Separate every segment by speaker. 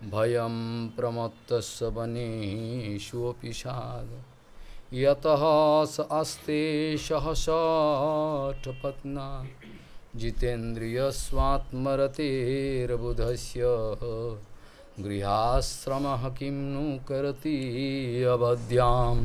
Speaker 1: भयं प्रमत्तस्य वनेषु पिशाद यतः स अस्ते सहसाठपत्ना जितेन्द्रियस्वात्मरतेर्बुधस्य गृहाश्रमः किं नु करति अवद्याम्।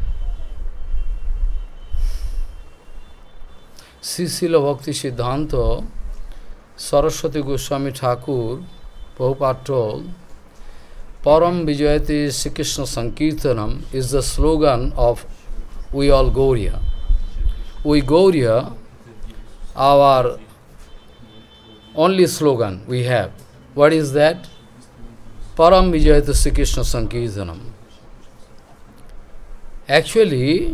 Speaker 1: Srila Bhakti Siddhanta Saraswati Goswami Thakur Prabhupada told, Param Vijayati Sri Krishna Sankirtanam is the slogan of we all Gauriya. We Gauriya, our only slogan we have. What is that? Param Vijayati Sri Krishna Sankirtanam. Actually,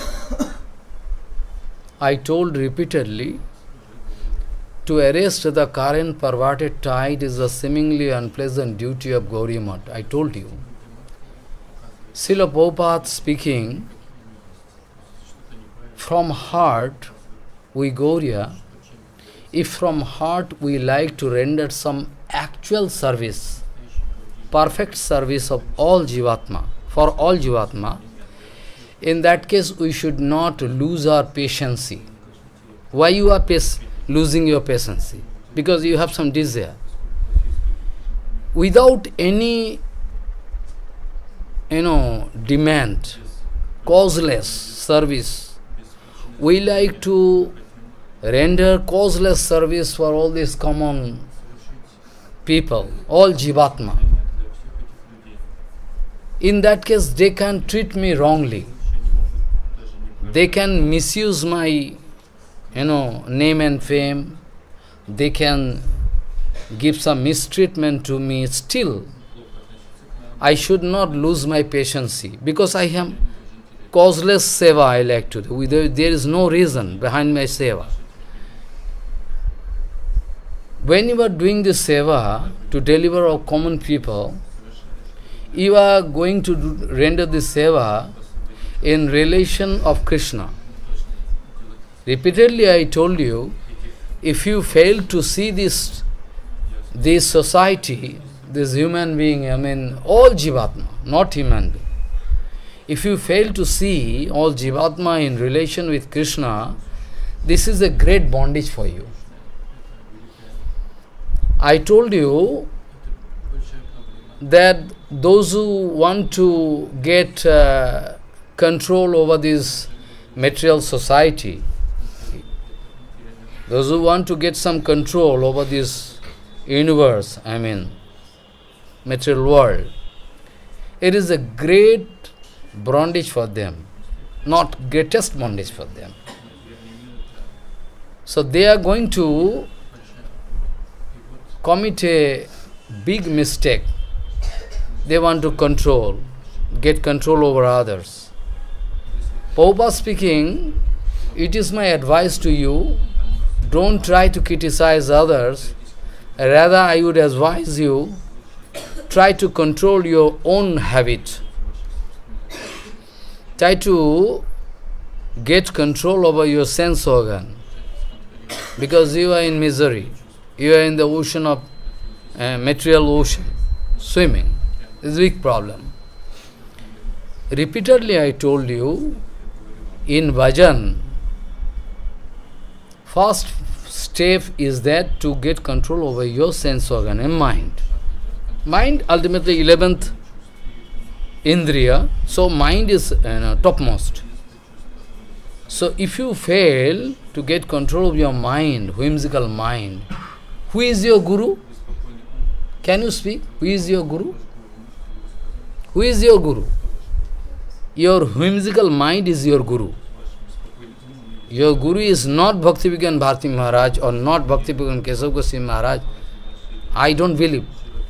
Speaker 1: I told repeatedly, to arrest the current perverted tide is a seemingly unpleasant duty of Gauriya Math. I told you. Srila Prabhupada speaking, from heart we Gauriya, if from heart we like to render some actual service, perfect service of all Jivatma, for all Jivatma, in that case we should not lose our patience. Why you are losing your patience? Because you have some desire. Without any, demand, causeless service, we like to render causeless service for all these common people, all Jivatma. In that case, they can treat me wrongly. They can misuse my, name and fame. They can give some mistreatment to me. Still, I should not lose my patience because I am causeless seva I like to do. There is no reason behind my seva. When you are doing this seva to deliver our common people, you are going to render this seva in relation of Krishna. Repeatedly I told you, if you fail to see this society, this human being, all Jivatma, not human being. If you fail to see all Jivatma in relation with Krishna, this is a great bondage for you. I told you that those who want to get control over this material society, those who want to get some control over this universe, material world, it is a great bondage for them, not greatest bondage for them. So they are going to commit a big mistake. They want to get control over others. Prabhupada speaking, it is my advice to you, don't try to criticize others. Rather, I would advise you, try to control your own habit. Try to get control over your sense organ. Because you are in misery. You are in the ocean of, material ocean, swimming. It's a big problem. Repeatedly I told you, in bhajan, first step is that to get control over your sense organ and mind. Mind, ultimately 11th indriya, so mind is topmost. So if you fail to get control of your mind, whimsical mind, who is your guru? Can you speak? Who is your guru? Who is your guru? Your whimsical mind is your guru. Your guru is not Bhaktivinoda Bharati Maharaj or not Bhaktivinoda Kesava Goswami Maharaj. I don't believe.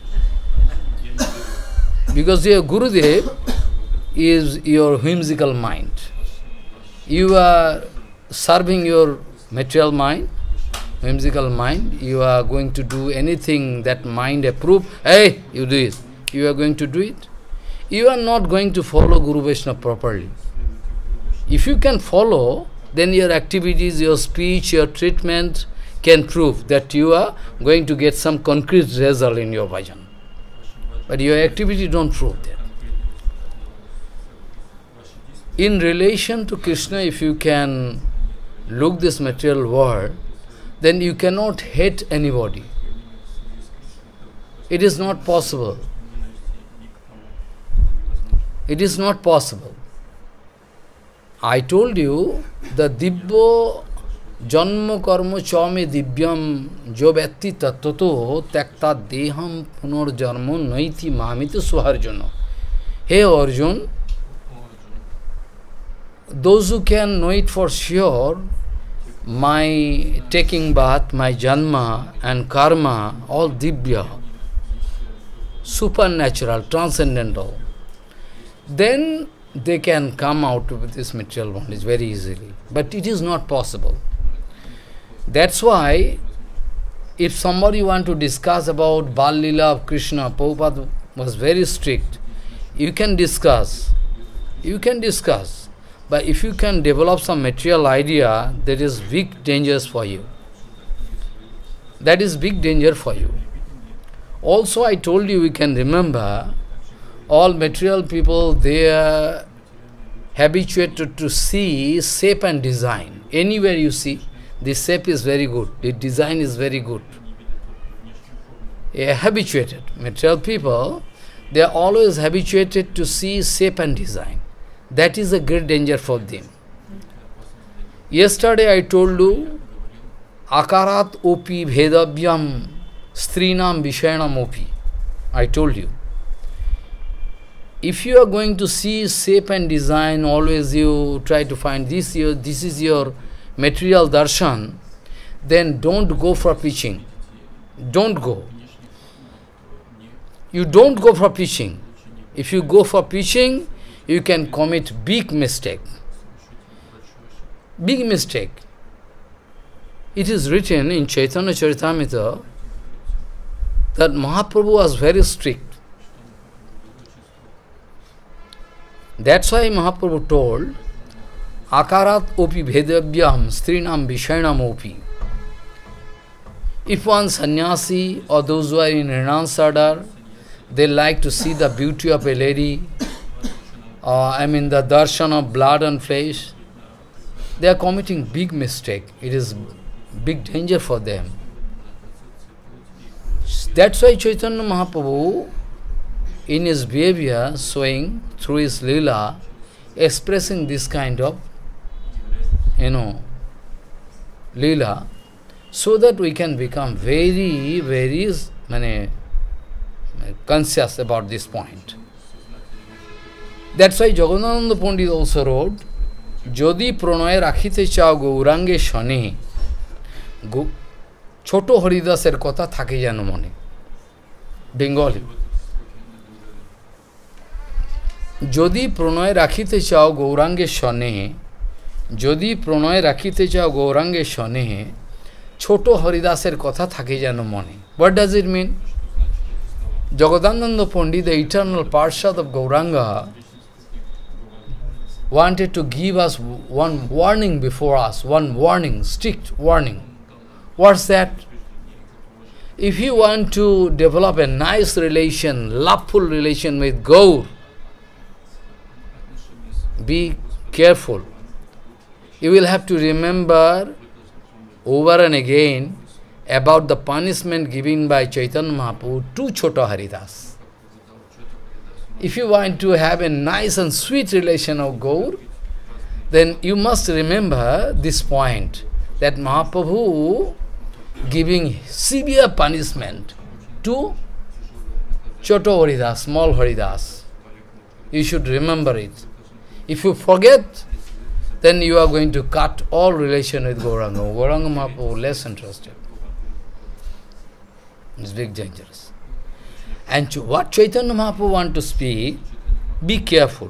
Speaker 1: Because your Gurudev is your whimsical mind. You are serving your material mind, whimsical mind. You are going to do anything that mind approves. Hey, you do it. You are going to do it. You are not going to follow Guru Vaishnava properly. If you can follow, then your activities, your speech, your treatment can prove that you are going to get some concrete result in your bhajan. but your activity don't prove that. In relation to Krishna, if you can look this material world, then you cannot hate anybody. It is not possible. It is not possible. I told you, the Dibbo Janma Karma Chame Dibyam Jobatti Tattato Takta Deham Punor Jarmo Naiti Mamiti Suharjuna. Hey Arjun, those who can know it for sure, my taking bath, my janma and karma, all dibya, supernatural, transcendental, then they can come out with this material bondage very easily. But it is not possible. That's why, if somebody want to discuss about Bal Leela of Krishna, Prabhupada was very strict. You can discuss. You can discuss. But if you can develop some material idea, that is big dangers for you. That is big danger for you. Also, I told you, we can remember, all material people, they are habituated to see shape and design. Anywhere you see, the shape is very good, the design is very good. They are habituated. Material people, they are always habituated to see shape and design. That is a great danger for them. Yesterday I told you, Akarat opi bhedavyam strinam vishayanam opi. I told you. If you are going to see shape and design, always you try to find this is your material darshan, then don't go for preaching. Don't go. You don't go for preaching. If you go for preaching, you can commit big mistake. Big mistake. It is written in Chaitanya Charitamrita that Mahaprabhu was very strict. That's why Mahaprabhu told, Akarat opi bhedavyam strinam vishayanam opi. If one sannyasi or those who are in renounced order, they like to see the beauty of a lady, the darshan of blood and flesh, they are committing big mistake. It is big danger for them. That's why Chaitanya Mahaprabhu, in his behavior, showing through his lila, expressing this kind of, lila, so that we can become very, very conscious about this point. That's why Jagadananda Pandit also wrote, Jodi pronoye rakhite chao gaurange shane, choto haridaser kotha thake jano mone. Bengali. Jodi pronoye rakhite chao gaurange shane, Jodi pronoye rakhite chao gaurange shane, choto haridaser kotha thake jano mone. What does it mean? Jagadananda Pandit, the eternal Parshad of Gauranga, wanted to give us one warning before us, one warning, strict warning. What's that? If you want to develop a nice relation, loveful relation with Gaur, be careful. You will have to remember over and again about the punishment given by Chaitanya Mahaprabhu to Chota Haridas. If you want to have a nice and sweet relation of Gaur, then you must remember this point, that Mahaprabhu giving severe punishment to Chota Haridas, small Haridas. You should remember it. If you forget, then you are going to cut all relation with Gauranga. Gauranga Mahaprabhu less interested. It's very dangerous. And what Chaitanya Mahaprabhu want to speak, be careful.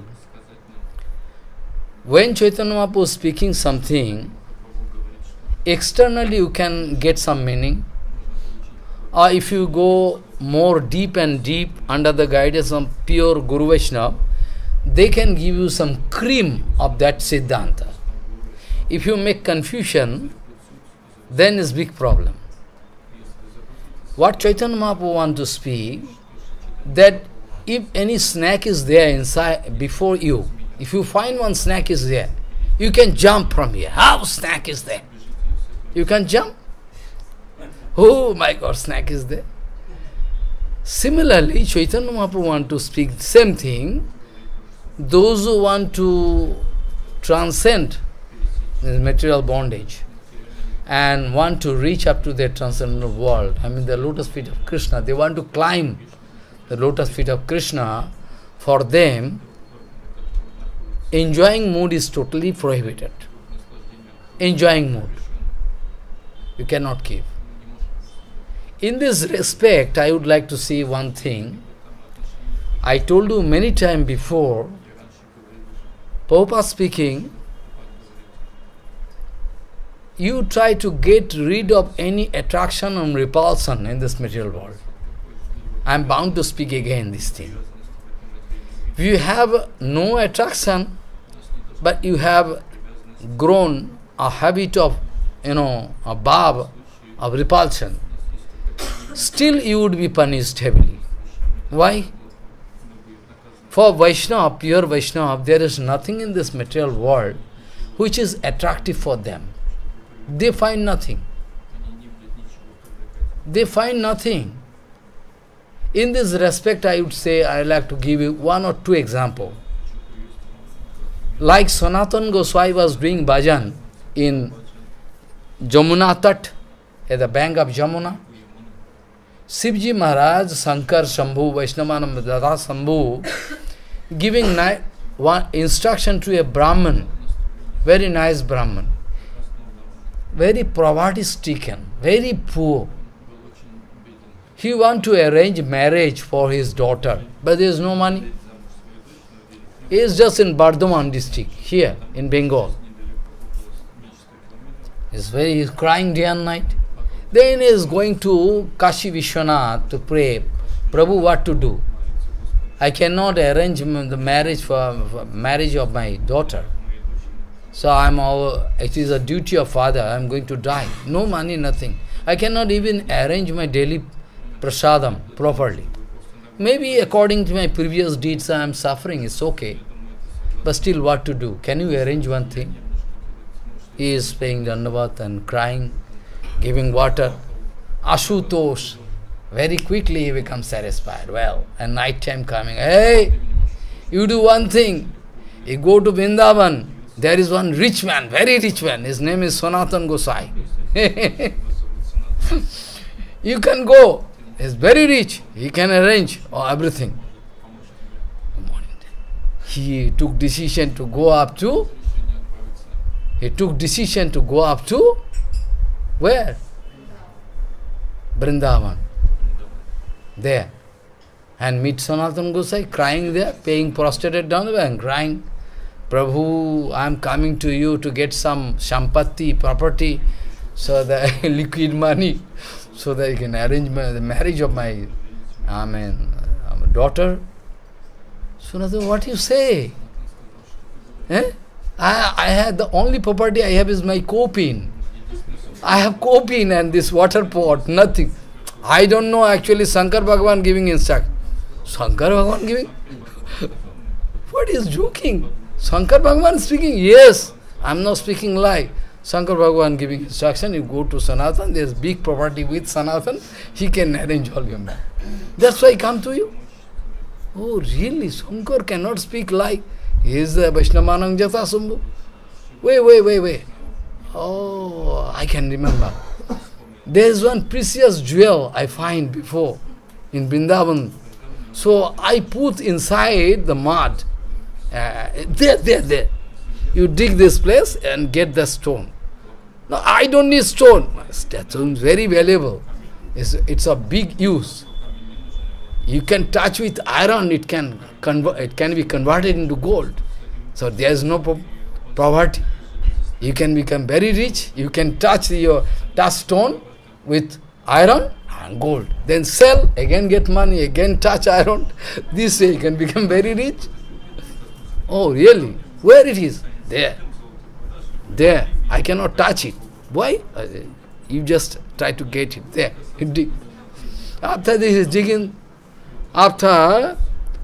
Speaker 1: When Chaitanya Mahaprabhu is speaking something, externally you can get some meaning. Or if you go more deep and deep under the guidance of pure Guru Vaishnava, they can give you some cream of that Siddhanta. If you make confusion, then it's big problem. What Chaitanya Mahaprabhu want to speak, that if any snack is there inside, before you, if you find one snack is there, you can jump from here. How snack is there? You can jump. Oh my God, snack is there. Similarly, Chaitanya Mahaprabhu want to speak same thing. Those who want to transcend this material bondage and want to reach up to their transcendental world, I mean the lotus feet of Krishna, they want to climb the lotus feet of Krishna, for them, enjoying mood is totally prohibited. Enjoying mood. You cannot keep. In this respect, I would like to say one thing. I told you many times before, Prabhupada speaking, you try to get rid of any attraction and repulsion in this material world. I am bound to speak again this thing. If you have no attraction, but you have grown a habit of, a bhav of repulsion, still you would be punished heavily. Why? For Vaishnava, pure Vaishnava, there is nothing in this material world which is attractive for them. They find nothing. They find nothing. In this respect, I would say, I like to give you one or two examples. Like Sanatana Goswami was doing bhajan in Jamuna Tat, at the bank of Jamuna. Shivji Maharaj, Shankar, Shambhu, Vaishnavanam, Dada Shambhu, giving one instruction to a Brahman, very nice Brahman, very poverty-stricken, very poor. He want to arrange marriage for his daughter, but there is no money. He is just in Bardhaman district, here in Bengal. He is crying day and night. Then he is going to Kashi Vishwanath to pray, Prabhu, what to do? I cannot arrange the marriage for marriage of my daughter. So it is a duty of father, I am going to die. No money, nothing. I cannot even arrange my daily prasadam properly. Maybe according to my previous deeds I am suffering, it's okay. But still what to do? Can you arrange one thing? He is paying Dandavat and crying, giving water. Ashutosh, very quickly he becomes satisfied. Well, and night time coming, hey, you do one thing. You go to Vrindavan, there is one rich man, very rich man. His name is Sanatana Gosai. You can go. He is very rich. He can arrange everything. He took decision to go up to. Where? Vrindavan. There. And meet Sanatana Gosai crying there, paying prostrated down the way and crying, Prabhu, I am coming to you to get some sampatti, property, so that liquid money, so that you can arrange the marriage of my daughter. Sanatana, what you say? I had the only property I have is my copin. I have copin and this water pot, nothing. I don't know actually Shankar Bhagavan giving instruction. Shankar Bhagavan giving? What is joking? Shankar Bhagavan speaking? Yes, I am not speaking lie. Shankar Bhagavan giving instruction, you go to Sanatan, there is big property with Sanatan, he can arrange all your marriage. That's why I come to you. Oh really, Shankar cannot speak lie. He is the Vaishnavanam Jata Sambhu. Wait. Oh, I can remember. There is one precious jewel I find before in Vrindavan. So I put inside the mud. There. You dig this place and get the stone. No, I don't need stone. That stone is very valuable. It's a big use. You can touch with iron, it can be converted into gold. So there is no poverty. You can become very rich. You can touch stone with iron and gold. Then sell, again get money, again touch iron. This way you can become very rich. Oh really? Where it is? There. I cannot touch it. Why? You just try to get it. There. You dig. After this is digging, after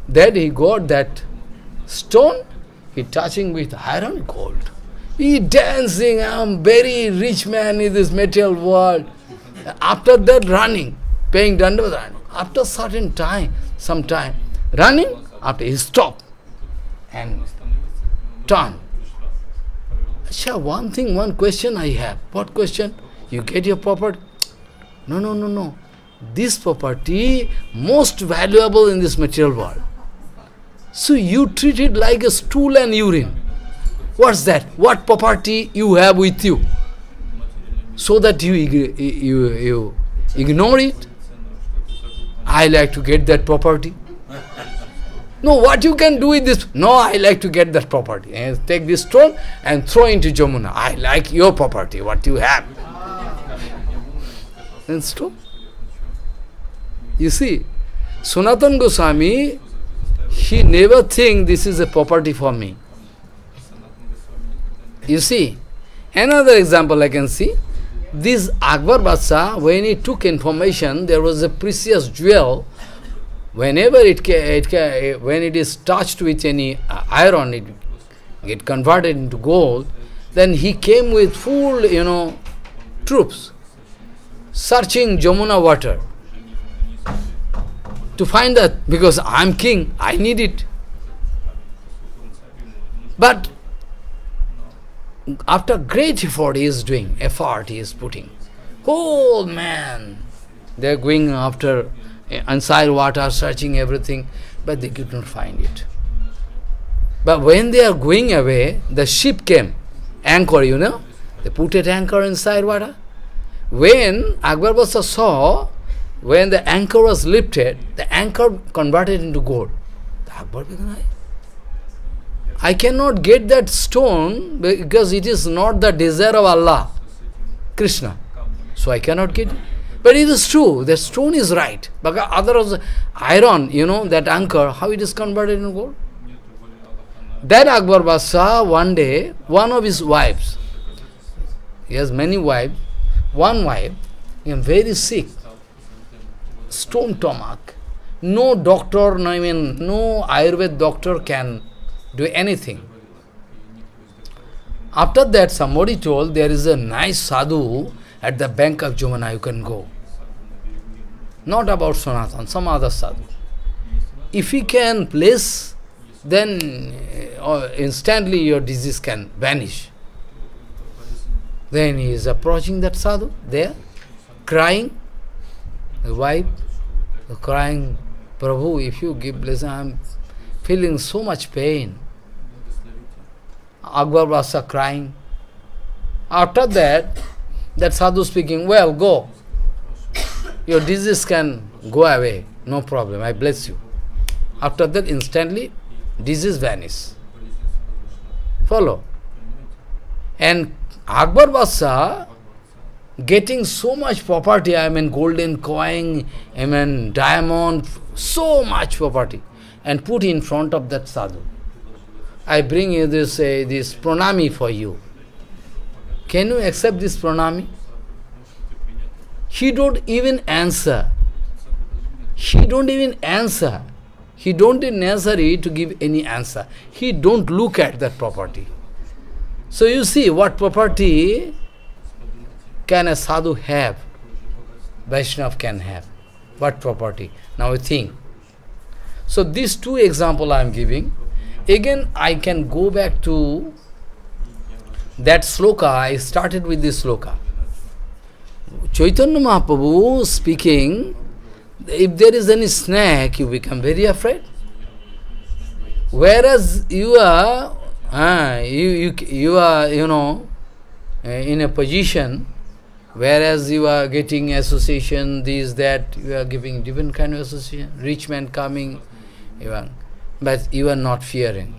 Speaker 1: Then he got that stone, he touching with iron gold. He dancing, I'm very rich man in this material world. After that running, paying dandavat. After certain time, some time, running, after he stopped and turn. Sure, one question I have. What question? You get your property? No. This property most valuable in this material world. So you treat it like a stool and urine. What's that? What property you have with you? So that you ignore it? I like to get that property. No, what you can do with this? No, I like to get that property. And take this stone and throw into Jamuna. I like your property, what you have. And stop. You see, Sanatana Goswami, he never think this is a property for me. You see, another example I can see. This Akbar Badshah, when he took information, there was a precious jewel. Whenever when it is touched with any iron, it get converted into gold. Then he came with full, troops, searching Jamuna water to find that, because I'm king, I need it. But after great effort he is doing, he is putting. Oh man, they are going after inside water, searching everything, but they could not find it. But when they are going away, the ship came, anchor, they put an anchor inside water. When Akbar Badshah saw, when the anchor was lifted, the anchor converted into gold. The Akbar began, I cannot get that stone because it is not the desire of Allah, Krishna. So I cannot get it. But it is true, the stone is right. But otherwise, iron, that anchor, how it is converted into gold? That Akbar Badshah, one day, one of his wives, he has many wives, one wife, very sick, stone stomach. No doctor, no Ayurveda doctor can do anything. After that, somebody told there is a nice sadhu at the bank of Jamuna, you can go. Not about Sanatana, some other sadhu. If he can place, then instantly your disease can vanish. Then he is approaching that sadhu there, crying. The wife crying, Prabhu, if you give blessing, I am feeling so much pain. Akbar Badshah crying. After that, that sadhu speaking, well, go. Your disease can go away. No problem, I bless you. After that, instantly, disease vanish. Follow. And Akbar Badshah, getting so much property, golden coin, diamond, so much property, and put in front of that sadhu. I bring you this pranami for you. Can you accept this pranami? He don't even answer. He don't even answer. He don't necessary to give any answer. He don't look at that property. So you see, what property can a sadhu have? Vaishnava can have. What property? Now we think. So these two examples I am giving. Again, I can go back to that sloka. I started with this sloka. Chaitanya Mahaprabhu speaking, if there is any snake, you become very afraid. Whereas you are, you are, in a position, whereas you are getting association, this, that, you are giving different kind of association, rich man coming, but you are not fearing.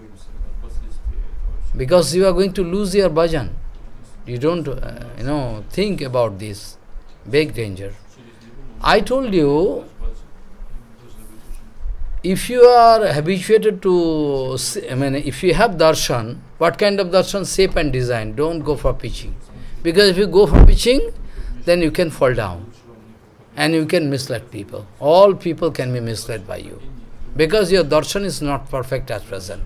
Speaker 1: Because you are going to lose your bhajan. You don't, think about this. Big danger. I told you, if you are habituated to, if you have darshan, what kind of darshan? Shape and design. Don't go for pitching. Because if you go for pitching, then you can fall down. And you can mislead people. All people can be misled by you. because your darshan is not perfect at present.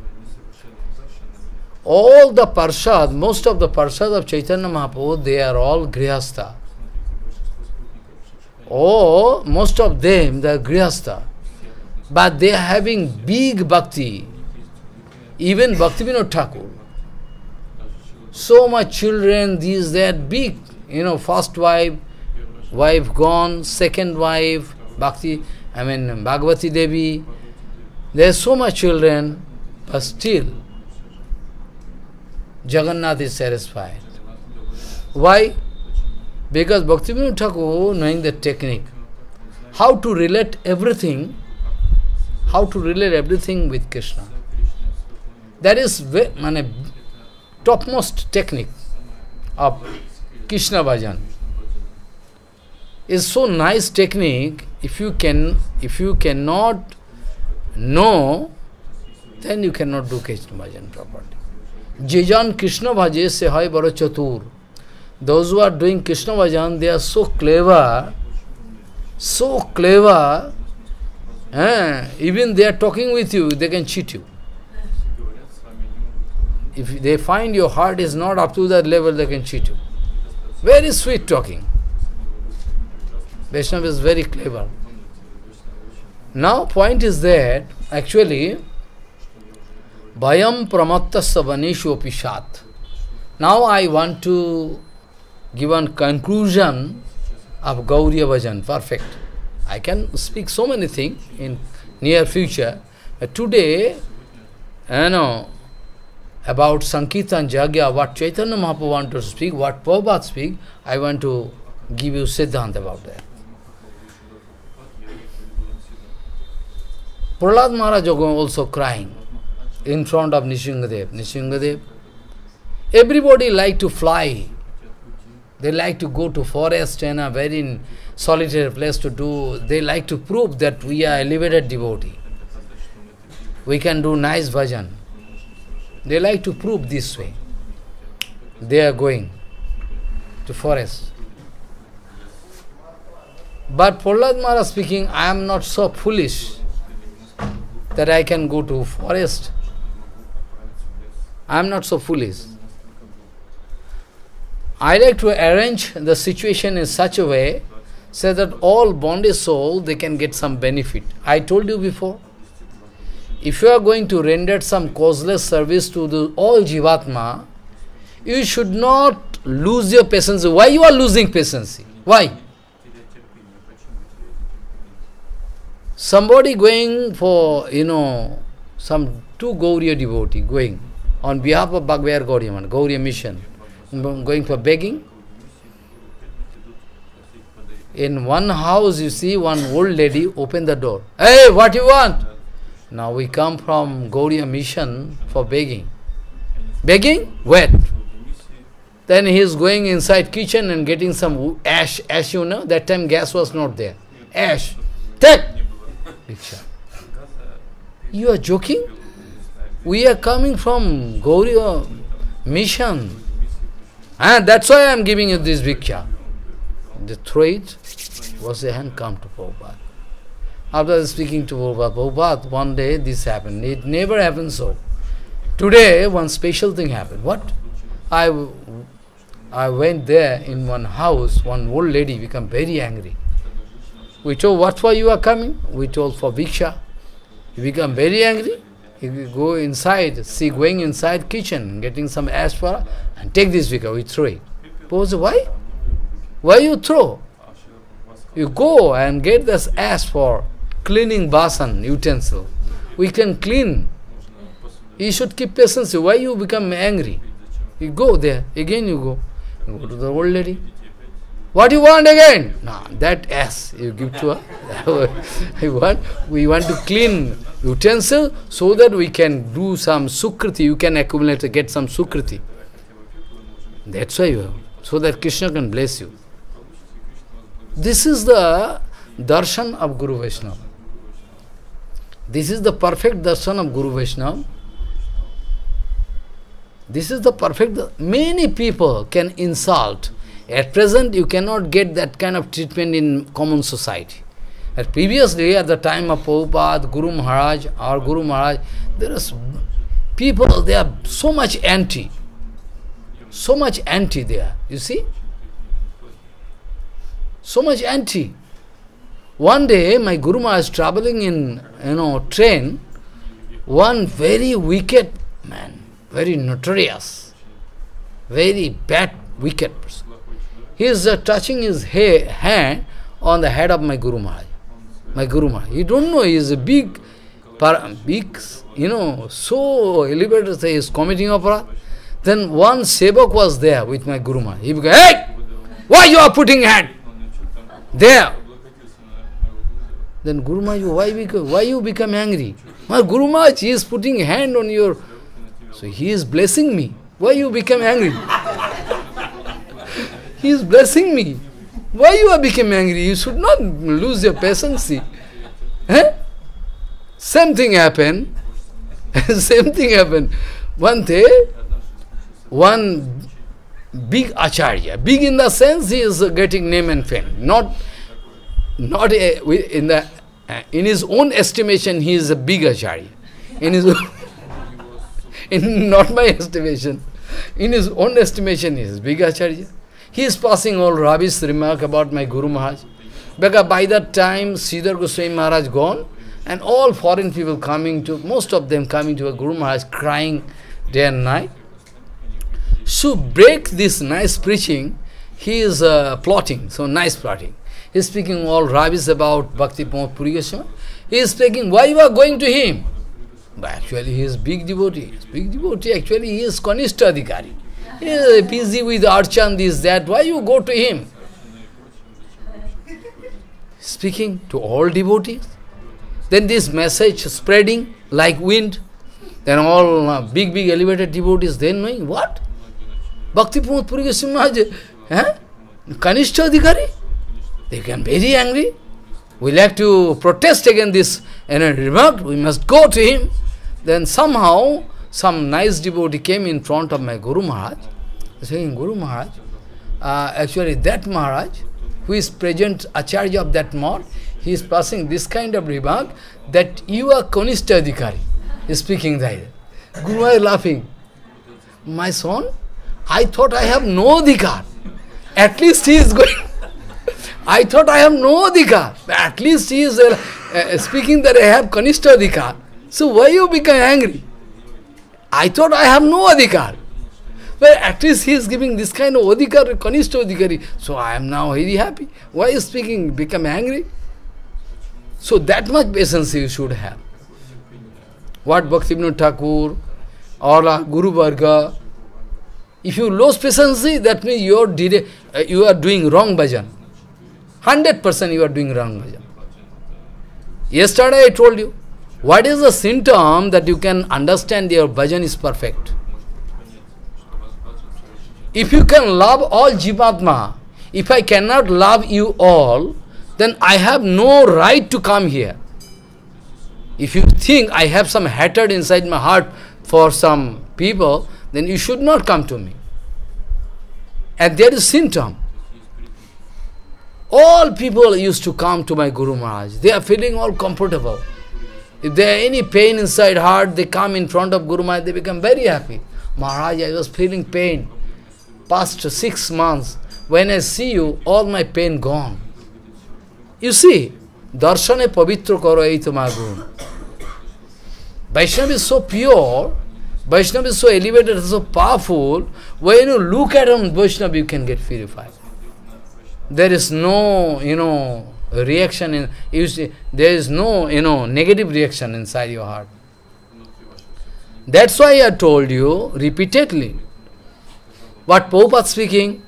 Speaker 1: All the parshad, most of the parshad of Chaitanya Mahaprabhu, they are all grihastha. Oh, most of them, they are grihastha. But they are having big bhakti. Even Bhaktivinoda Thakur. So much children, these, that, big, first wife gone, second wife, Bhagavati Devi. There are so much children, but still, Jagannath is satisfied. Why? Because Bhaktivinoda Thakur, knowing the technique, how to relate everything with Krishna. That is topmost technique of Krishna Bhajan. It's so nice technique. If you cannot know, then you cannot do Krishna Bhajan properly. Jijan Krishna Bhaje se hai baro chatur. Those who are doing Krishna Bhajan, they are so clever, even they are talking with you, they can cheat you. If they find your heart is not up to that level, they can cheat you. Very sweet talking. Vaishnava is very clever. Now, point is that, actually, Bhayam pramattasya vanishu apishat. Now I want to give a conclusion of Gauriya Bhajan, perfect. I can speak so many things in near future. But today, about Sankirtan Jagya, what Chaitanya Mahaprabhu wanted to speak, what Prabhupada speak, I want to give you Siddhanta about that. Prahlad Maharaj also crying in front of Nrsimhadev. Nrsimhadev, everybody like to fly. They like to go to forest and a very solitary place to do. They like to prove that we are elevated devotee. We can do nice bhajan. They like to prove this way. They are going to forest. But Prahlad Maharaj speaking, I am not so foolish that I can go to forest. I am not so foolish. I like to arrange the situation in such a way so that all bonded souls, they can get some benefit. I told you before, if you are going to render some causeless service to all Jivatma, you should not lose your patience. Why you are losing patience? Why? Somebody going for, some two Gauriya devotee going on behalf of Bhagavad Gauriya mission, going for begging. In one house, you see one old lady open the door. Hey, what you want? Now we come from Gauriya mission for begging. Begging? Wait. Then he is going inside kitchen and getting some ash, that time gas was not there. Ash. Take! Diksha. You are joking? We are coming from Gauriya mission. And that's why I am giving you this Bhiksha. The threat was a hand come to Prabhupada. After speaking to Prabhupada, one day this happened. It never happened so. Today, one special thing happened. What? I went there in one house, one old lady became very angry. We told, what for you are coming? We told, for Bhiksha. He became very angry. He will go inside, see going inside kitchen, getting some ash for her, and take this Bhiksha, we throw it. Prabhupada said, why? Why you throw? You go and get this ash for cleaning basan, utensil. We can clean. You should keep patience. Why you become angry? You go there, again you go. You go to the old lady. What you want again? No, that ass you give to her. We want to clean utensil so that we can do some sukriti. You can accumulate, get some sukriti. That's why you have. So that Krishna can bless you. This is the darshan of Guru Vaishnava. This is the perfect darshan of Guru Vaishnava. This is the perfect. Many people can insult. At present, you cannot get that kind of treatment in common society. At previously, at the time of Prabhupada, Guru Maharaj, our Guru Maharaj, there is people, they are so much anti. So much anti there, you see? So much anti. One day, my Guru Maharaj is traveling in, train, one very wicked man, very notorious, very bad, wicked person. He is touching his hand on the head of my Guru Maharaj. My Guru Maharaj. You don't know, he is a big, so elevated, he is committing opera. Then one sevak was there with my Guru Maharaj. He began, hey! Why you are putting hand there? Then Guru Maharaj, why you become angry? My Guru Maharaj, he is putting hand on your... So he is blessing me. Why you become angry? He is blessing me. Why you are become angry? You should not lose your patience. Eh? Same thing happened. Same thing happened. One day, one big acharya, big in the sense he is getting name and fame, not in his own estimation he is a big acharya. In his not my estimation, in his own estimation he is big acharya. He is passing all rubbish remark about my Guru Maharaj. Because by that time Sridhar Goswami Maharaj gone, and all foreign people most of them coming to a Guru Maharaj crying day and night. To break this nice preaching, he is plotting, so nice plotting. He is speaking all rubbish about Bhakti Pramod Puri Goswami. He is speaking, why you are going to him? But actually he is big devotee. He is big devotee, actually he is Kanishta Adhikari. He is busy with Archan, this, that. Why you go to him? Speaking to all devotees. Then this message spreading like wind. Then all big elevated devotees, then knowing what? Bhakti Pramod Puri Goswami Maharaj, Kanishta Adhikari? They become very angry. We like to protest against this remark. We must go to him. Then somehow, some nice devotee came in front of my Guru Maharaj, saying, Guru Maharaj, actually that Maharaj, who is present Acharya of that mode, he is passing this kind of remark that you are Kanishta Adhikari. He is speaking that. Guru Maharaj laughing. My son, I thought I have no adhikar. At least he is going. I thought I have no adhikar. At least he is speaking that I have Kanishta adhikar. So why you become angry? I thought I have no adhikar. But at least he is giving this kind of adhikar, Kanishta adhikari. So I am now very happy. Why is speaking, become angry? So that much patience you should have. What Bhaktivinoda Thakur or Guru Varga, if you lose patience, that means you are doing wrong bhajan. 100% you are doing wrong bhajan. Yesterday I told you, what is the symptom that you can understand your bhajan is perfect? If you can love all Jivatma, if I cannot love you all, then I have no right to come here. If you think I have some hatred inside my heart for some people, then you should not come to me. And there is symptom. All people used to come to my Guru Maharaj. They are feeling all comfortable. If there are any pain inside heart, they come in front of Guru Maharaj, they become very happy. Maharaj, I was feeling pain. Past 6 months, when I see you, all my pain gone. You see, darshane pavitra karo eito ma Guru. Vaishnava is so pure, Vaishnava is so elevated, so powerful, when you look at him, Vaishnava, you can get purified. There is no, reaction, there is no, negative reaction inside your heart. That's why I told you repeatedly, what Prabhupada speaking,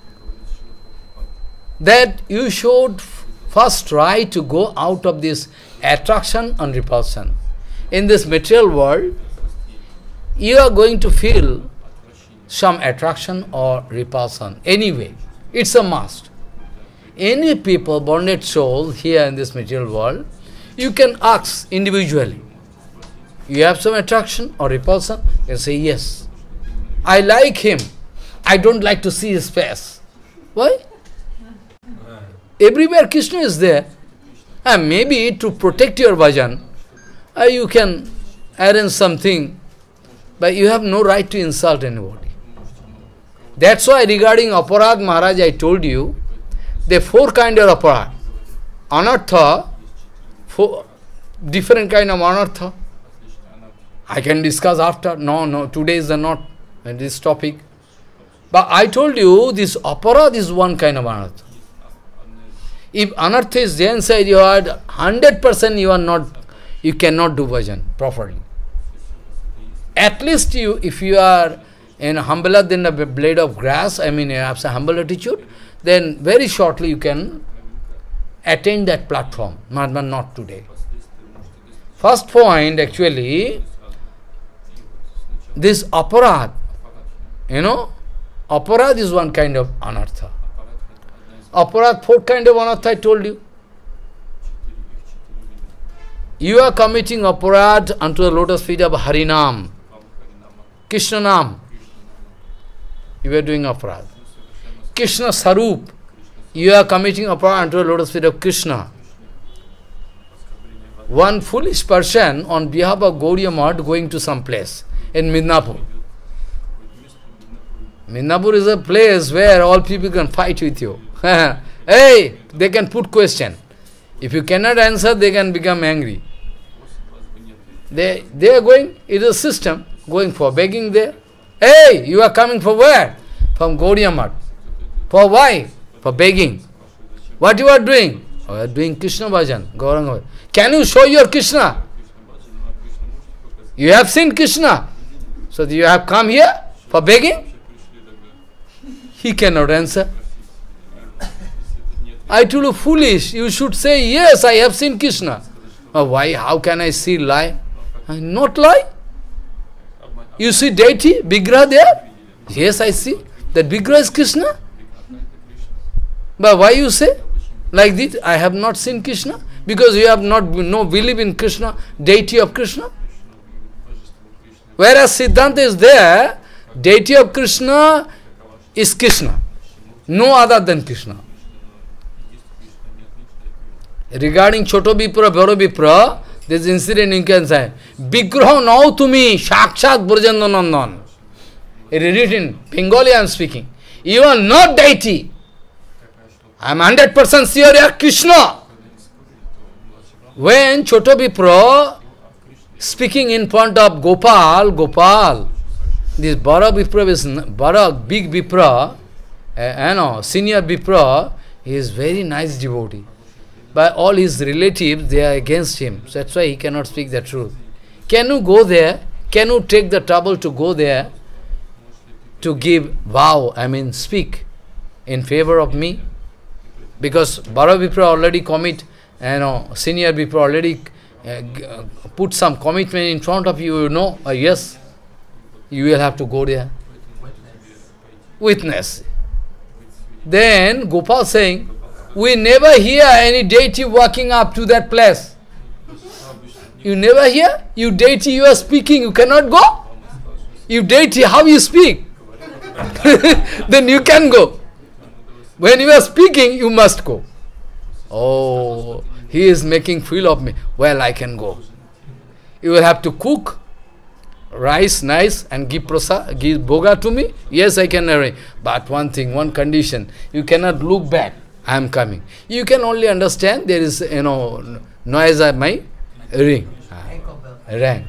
Speaker 1: that you should first try to go out of this attraction and repulsion. In this material world, you are going to feel some attraction or repulsion. Anyway, it's a must. Any people, bonded souls here in this material world, you can ask individually. You have some attraction or repulsion? You can say, yes. I like him. I don't like to see his face. Why? Everywhere Krishna is there. And maybe to protect your bhajan, you can arrange something, but you have no right to insult anybody. That's why regarding aparad, Maharaj, I told you, there are four kinds of aparad. Anartha, four different kind of anartha. I can discuss after. No, today is not this topic. But I told you, this aparad is one kind of anartha. If anartha is there inside your heart, 100% you cannot do bhajan properly. At least if you are in humbler than a blade of grass, I mean you have some humble attitude, then very shortly you can attain that platform, but not today. First point, actually, this aparad, aparad is one kind of anartha. Aparad, four kind of anartha I told you. You are committing aparad unto the lotus feet of Harinam, Krishna Nam. You are doing aparad. Krishna Sarup, you are committing aparad unto the lotus feet of Krishna. One foolish person on behalf of Gaudiya Math going to some place in Midnapur. Midnapur is a place where all people can fight with you. Hey, they can put question. If you cannot answer, they can become angry. They are going, it is a system, going for begging there. Hey, you are coming for where? From Gaudiya Math. For why? For begging. What you are doing? Oh, you are doing Krishna bhajan, Gauranga. Can you show your Krishna? You have seen Krishna. So you have come here for begging? He cannot answer. I told you, foolish, you should say, yes, I have seen Krishna. Oh, why? How can I see lie? Not lie. You see deity, Vigraha there? Yes, I see. That Vigraha is Krishna. But why you say like this? I have not seen Krishna. Because you have no belief in Krishna, deity of Krishna. Whereas Siddhanta is there, deity of Krishna is Krishna. No other than Krishna. Regarding Choto Vipra, Bharo Vipra, this incident you can say, Vigraha now to me, Shakshat Brajendra Nandan. It is written, Bengali I am speaking. You are not deity. I am 100% sure you are Krishna. When Choto Vipra speaking in front of Gopal, this Bara Vipra, Bara big Vipra, senior Vipra, he is very nice devotee. But all his relatives, they are against him. So that's why he cannot speak the truth. Can you go there? Can you take the trouble to go there to give vow, speak in favor of me? Because Bara Vipra already commit, senior Vipra already put some commitment in front of you, yes, you will have to go there. Witness. Then Gopal saying, we never hear any deity walking up to that place. You never hear? You deity, you are speaking, you cannot go? You deity, how you speak? Then you can go. When you are speaking, you must go. Oh, he is making fool of me. Well, I can go. You will have to cook rice nice and give prasad, give bhoga to me. Yes, I can arrange. But one thing, one condition, you cannot look back. I am coming. You can only understand there is, noise at my ring. Rank.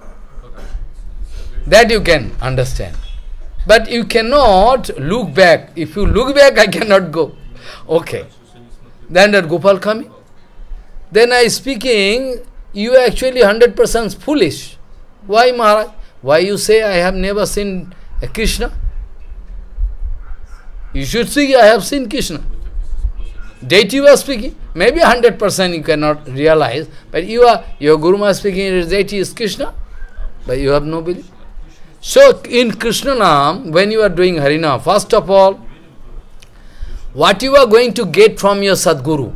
Speaker 1: That you can understand. But you cannot look back. If you look back, I cannot go. Okay. Then that Gopal coming. Then I speaking, you are actually 100% foolish. Why, Maharaj? Why you say I have never seen Krishna? You should say I have seen Krishna. Deity was speaking. Maybe 100% you cannot realize, but your Guru Maharaj speaking, deity is Krishna, but you have no belief. So in Krishna Nam, when you are doing Harinam, first of all, what you are going to get from your Sadguru?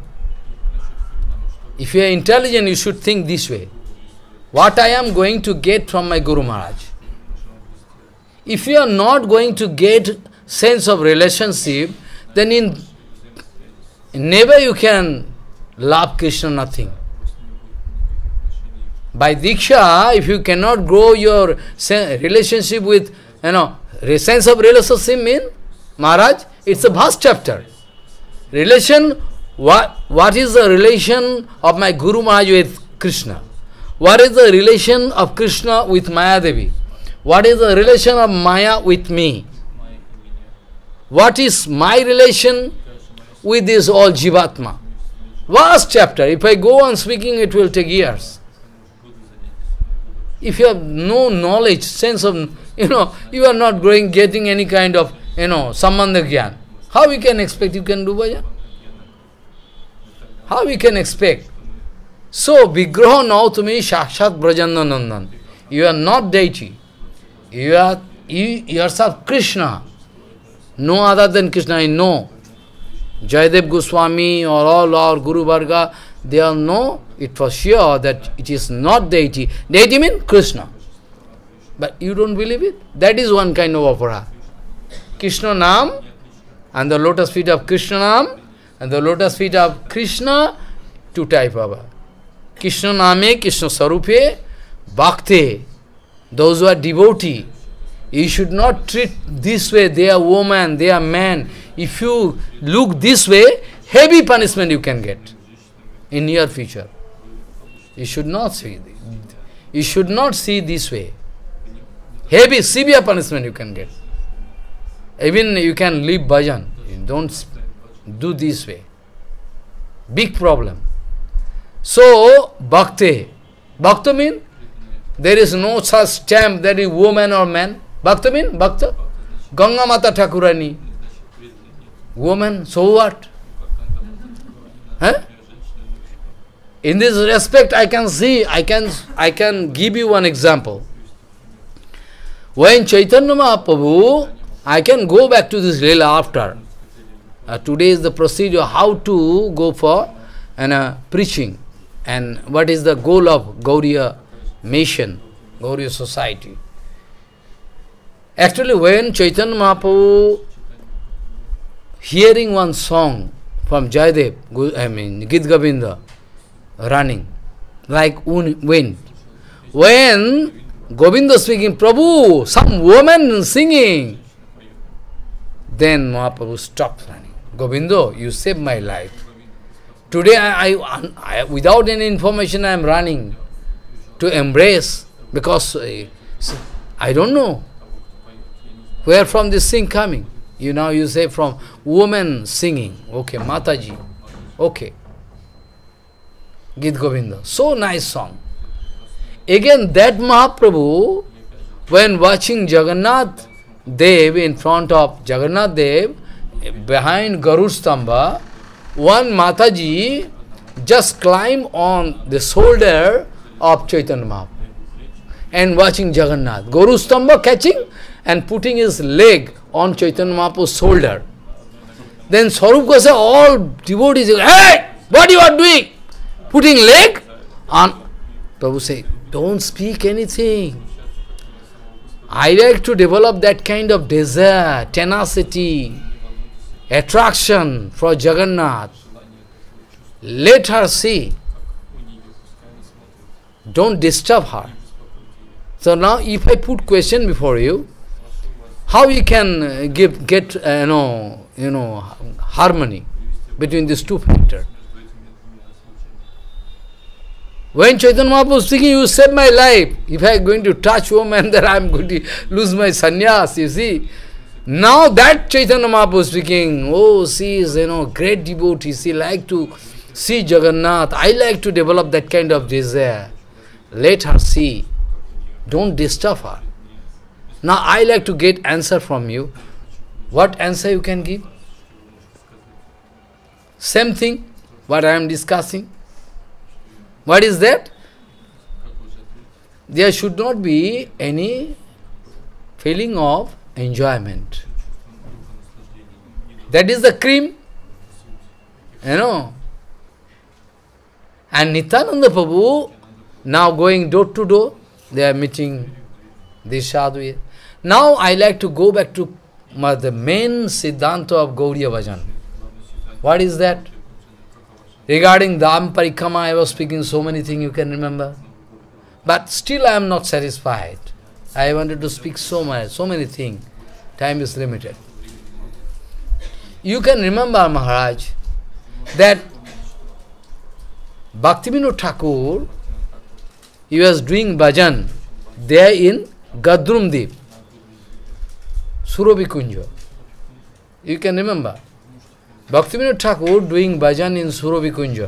Speaker 1: If you are intelligent, you should think this way. What I am going to get from my Guru Maharaj? If you are not going to get sense of relationship, then never you can love Krishna, nothing. By Diksha, if you cannot grow your relationship with, sense of relationship mean, Maharaj, it's a vast chapter. Relation, what is the relation of my Guru Maharaj with Krishna? What is the relation of Krishna with Maya Devi? What is the relation of Maya with me? What is my relation with this all Jivatma? Vast chapter. If I go on speaking, it will take years. If you have no knowledge, sense of, you are not getting any kind of, sambandha gyan, how we can expect you can do bhajan? How we can expect? So, Vigraha now to me, Shakshat Brajandanandan. You are not deity. You are yourself Krishna. No other than Krishna, I know. Jayadev Goswami or all our Guru Varga, they all know it for sure that it is not deity. Deity means Krishna. But you don't believe it? That is one kind of opera. Krishna Nam and the lotus feet of Krishna Nam and the lotus feet of Krishna, two type of. Krishna Name, Krishna Sarupe, Bhakti. Those who are devotee. You should not treat this way, they are woman, they are man. If you look this way, heavy punishment you can get in near future. You should not see this. You should not see this way. Heavy, severe punishment you can get. Even you can leave bhajan. You don't do this way. Big problem. So, bhakti. Bhakti means there is no such stamp that is woman or man. Bhakta means Bhakta. Ganga Mata Thakurani. Woman, so what? Huh? In this respect, I can see, I can give you one example. When Chaitanya Mahaprabhu, I can go back to this Leela after. Today is the procedure how to go for preaching and what is the goal of Gauriya mission, Gauriya society. Actually, when Chaitanya Mahaprabhu hearing one song from Jayadev, Gita Govinda, running like wind. When Govinda speaking, Prabhu, some woman singing, then Mahaprabhu stopped running. Govinda, you saved my life. Today, I without any information, I am running to embrace because I don't know where from this thing coming. You say from woman singing. Okay, Mataji. Okay. Gita Govinda. So nice song. Again, that Mahaprabhu, when watching Jagannath Dev in front of Jagannath Dev, behind Garudstamba, one Mataji just climbed on the shoulder of Chaitanya Mahaprabhu and watching Jagannath. Garudstamba catching and putting his leg on Chaitanya Mahaprabhu's shoulder. Then Swarup Goswami, all devotees, hey, what you are doing? Putting leg on. Prabhu say, don't speak anything. I like to develop that kind of desire, tenacity, attraction for Jagannath. Let her see. Don't disturb her. So now if I put question before you, how you can get harmony between these two factors? When Chaitanya Mahaprabhu was speaking, you saved my life. If I am going to touch woman, then I am going to lose my sannyas, you see. Now that Chaitanya Mahaprabhu speaking, oh, she is, great devotee, she like to see Jagannath. I like to develop that kind of desire. Let her see. Don't disturb her. Now I like to get answer from you. What answer you can give? Same thing, what I am discussing. What is that? There should not be any feeling of enjoyment. That is the cream. And Nityananda Prabhu, now going door to door, they are meeting this sadhu. Now I like to go back to the main Siddhanta of Gauriya Bhajan. What is that? Regarding Dham Parikrama, I was speaking so many things you can remember. But still I am not satisfied. I wanted to speak so many things. Time is limited. You can remember, Maharaj, that Bhaktivinoda Thakur, he was doing bhajan there in Gadrumdeep, Surabhikunja. You can remember. Bhaktivinoda Thakur doing bhajan in Surabhikunja.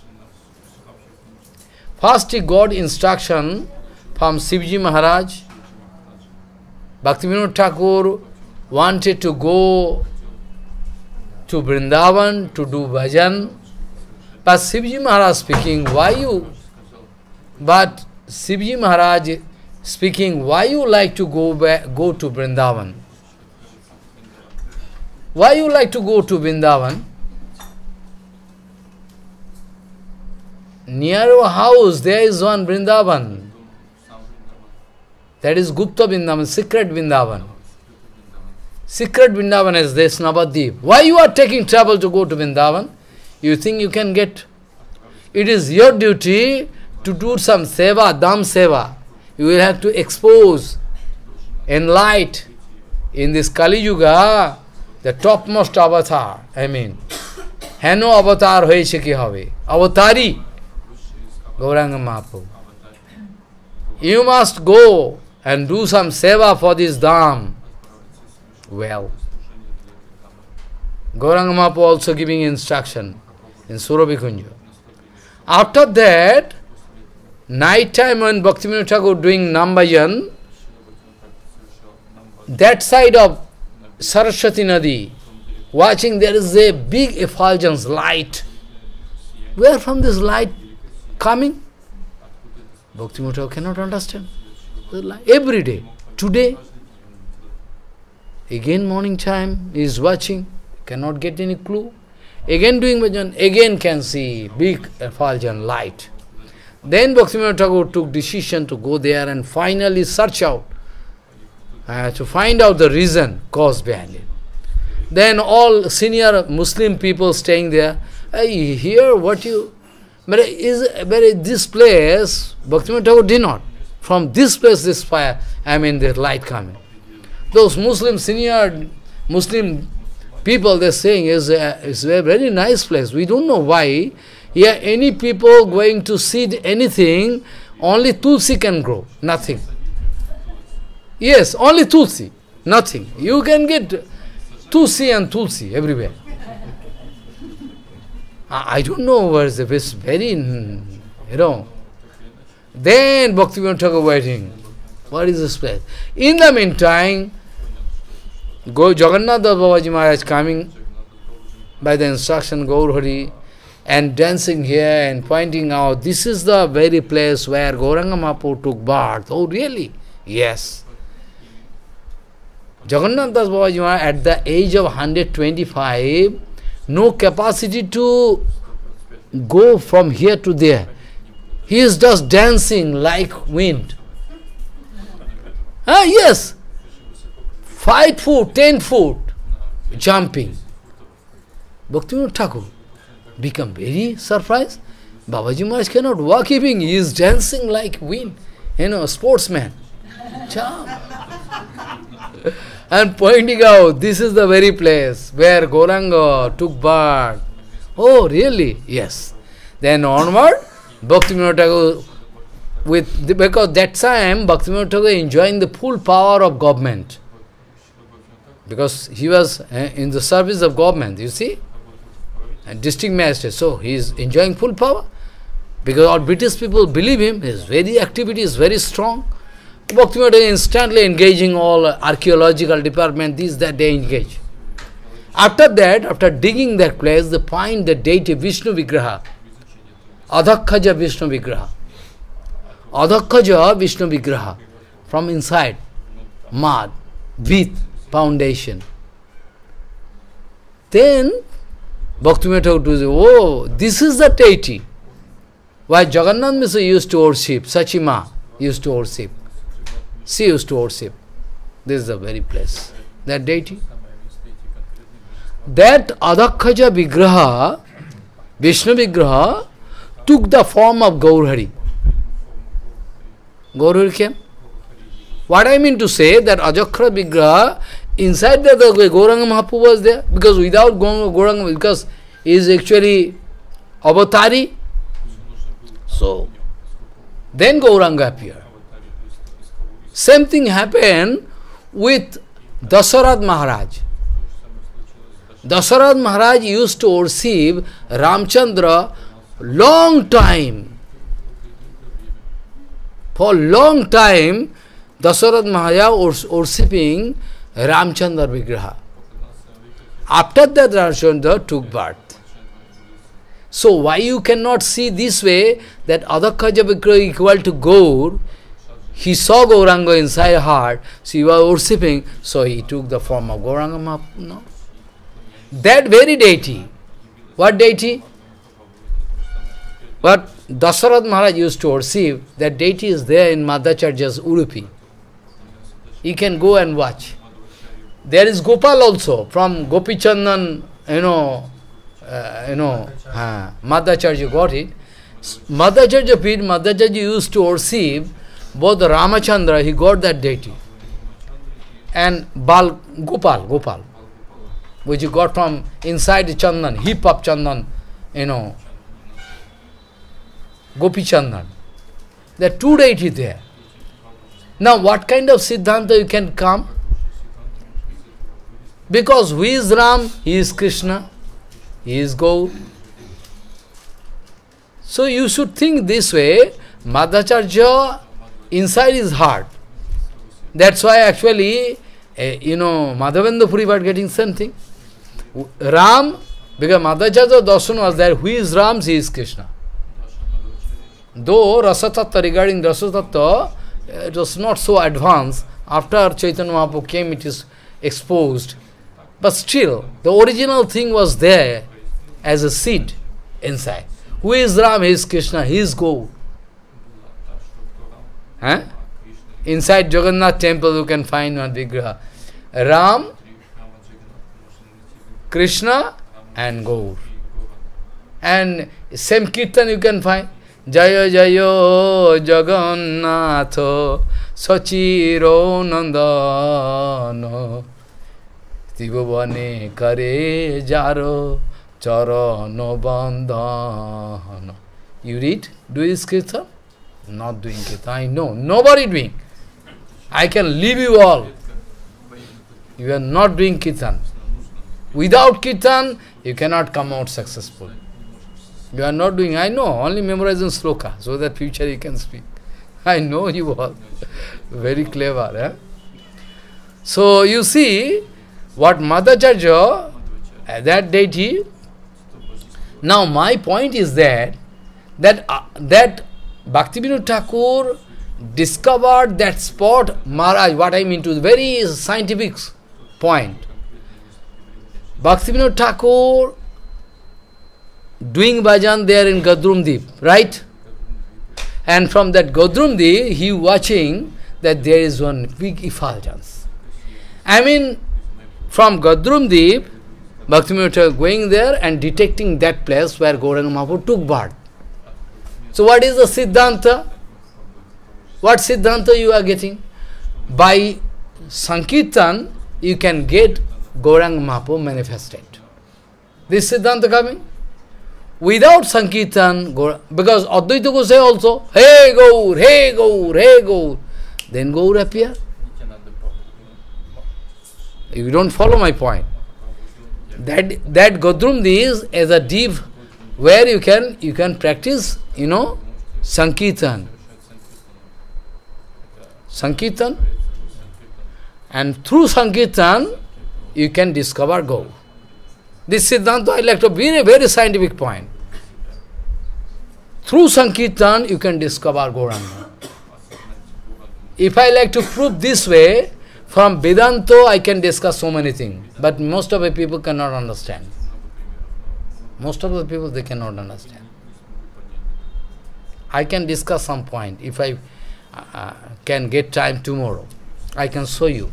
Speaker 1: First he got instruction from Shivji Maharaj. Bhaktivinoda Thakur wanted to go to Vrindavan to do bhajan. But Shivji Maharaj speaking, why you like to go to Vrindavan? Why you like to go to Vrindavan? Near your house there is one Vrindavan. That is Gupta Vrindavan, secret Vrindavan. Secret Vrindavan is this Navadvip. Why you are taking trouble to go to Vrindavan? You think you can get? It is your duty to do some seva, dham seva. You will have to expose, enlight in this Kali Yuga, the topmost avatar. I mean, Heno avatar hoyeche ki hobe. Avatari. Gauranga Mahaprabhu. You must go and do some seva for this dham. Well, Gauranga Mahaprabhu also giving instruction in Surabhikunja. After that, night time when Bhaktivinoda Thakur doing Nambajan, that side of Saraswati Nadi, watching there is a big effulgence, light. Where from this light coming? Bhaktivinoda Thakur cannot understand. Every day, today, again morning time, he is watching, cannot get any clue. Again doing bhajan, again can see big effulgent light. Then Bhaktivinoda Thakur took decision to go there and finally search out, to find out the reason, cause behind it. Then all senior Muslim people staying there, hey, here what you... But this place, Bhaktivinoda Thakur did not. From this place, this fire, the light coming. Those Muslim, senior Muslim people, they're saying, it's a very nice place. We don't know why. Here, any people going to seed anything, only tulsi can grow, nothing. Yes, only tulsi, nothing. You can get tulsi and tulsi everywhere. I don't know where is the it's very, Then Bhaktivinoda Thakur waiting. What is this place? In the meantime, Jagannath Babaji Maharaj coming by the instruction Gaur Hari and dancing here and pointing out, this is the very place where Gauranga Mahaprabhu took birth. Oh really? Yes. Jagannath Das Babaji Maharaj at the age of 125, no capacity to go from here to there. He is just dancing like wind. Yes. 5 foot, 10 foot, jumping. Bhaktivinoda Thakur become very surprised. Babaji Maharaj cannot walk even, he is dancing like wind, sportsman. Jump. And pointing out, this is the very place where Gauranga took birth. Oh, really? Yes. Then onward, Bhaktivinoda Thakur, because that time Bhaktivinoda Thakur enjoying the full power of government. Because he was in the service of government, you see, and district magistrate, so he is enjoying full power. Because all British people believe him, his very activity is very strong. Bhaktivinoda is instantly engaging all archaeological department, this, that, they engage. After that, after digging that place, they find the deity Vishnu Vigraha, Adhakhaja Vishnu Vigraha. Adhakhaja Vishnu Vigraha, from inside, mud, with foundation. Then, Bhaktivinoda Thakur say, oh, this is the deity. Why Jagannath Mishra used to worship, Sachima used to worship. She used to worship. This is the very place. That deity. That Adhakhaja Vigraha Vishnu Vigraha took the form of Gaurhari. Gaurhari came. What I mean to say, that Ajaksara Vigraha, inside the Gauranga Mahaprabhu was there, because without Gauranga, because he is actually avatari, so then Gauranga appeared. Same thing happened with Dasarath Maharaj. Dasarath Maharaj used to worship Ramchandra long time. For long time, Dasarath Maharaj was worshipping Ramchandra Vigraha. After that, Ramchandra took birth. So why you cannot see this way, that Adhakaja Vigraha equal to Gaur? He saw Gauranga inside heart, so he was worshipping, so he took the form of Gauranga Mahaprabhu. No? That very deity, what deity? What Dasarath Maharaj used to worship, that deity is there in Madhacharya's Udupi. You can go and watch. There is Gopal also, from Gopichandan, Madhacharya got it. Madhacharya used to worship both Ramachandra, he got that deity, and Gopal, which he got from inside the Chandan, heap of Chandan, Gopi Chandan. There are two deities there. Now what kind of Siddhanta you can come? Because who is Ram? He is Krishna, he is Gaur. So you should think this way, Madhacharya inside his heart. That's why actually, Madhavendra Puri was getting something. Ram, because Madhacharya darshan was there, who is Ram? He is Krishna. Though Rasatattva, regarding Rasatattva, it was not so advanced. After Chaitanya Mahaprabhu came, it is exposed. But still, the original thing was there as a seed inside. Who is Ram? He is Krishna, he is Gaur. Inside Jagannath temple you can find one Vigraha. Ram, Krishna and Gaur. And same kirtan you can find. Jaya Jayo Jagannatho Sachiro Nandano Tivavane Kare Jaro Charano Bandhano. You read? Do this kirtan? Not doing kirtan. I know. Nobody doing. I can leave you all. You are not doing kirtan. Without kirtan, you cannot come out successful. You are not doing, I know, only memorizing sloka, so that future you can speak. I know you all. Very clever. So you see, what Madhacharya, that deity, now my point is that Bhaktivinoda Thakur discovered that spot, Maharaj, what I mean to, very scientific point. Bhaktivinoda Thakur doing bhajan there in Gadrumdeep, right? And from that Gadrumdeep, he watching that there is one big effulgence. I mean, from Gadrumdeep, Bhaktivinoda Thakur going there and detecting that place where Gauranga Mahaprabhu took birth. So what is the Siddhanta? What Siddhanta you are getting? By Sankirtan, you can get Gauranga Mahaprabhu manifested. This Siddhanta coming? Without Sankirtan, because Advaita will say also, hey Gaur, hey Gaur, hey Gaur. Then Gaur appear. You don't follow my point. That Gadrumdi is as a deep where you can practice, Sankirtan. Sankirtan. And through Sankirtan, you can discover Gaur. This Siddhanta I like to be a very scientific point. Through Sankirtan, you can discover Gauranga. If I like to prove this way, from Vedanta I can discuss so many things, but most of the people cannot understand. Most of the people, they cannot understand. I can discuss some point. If I can get time tomorrow, I can show you.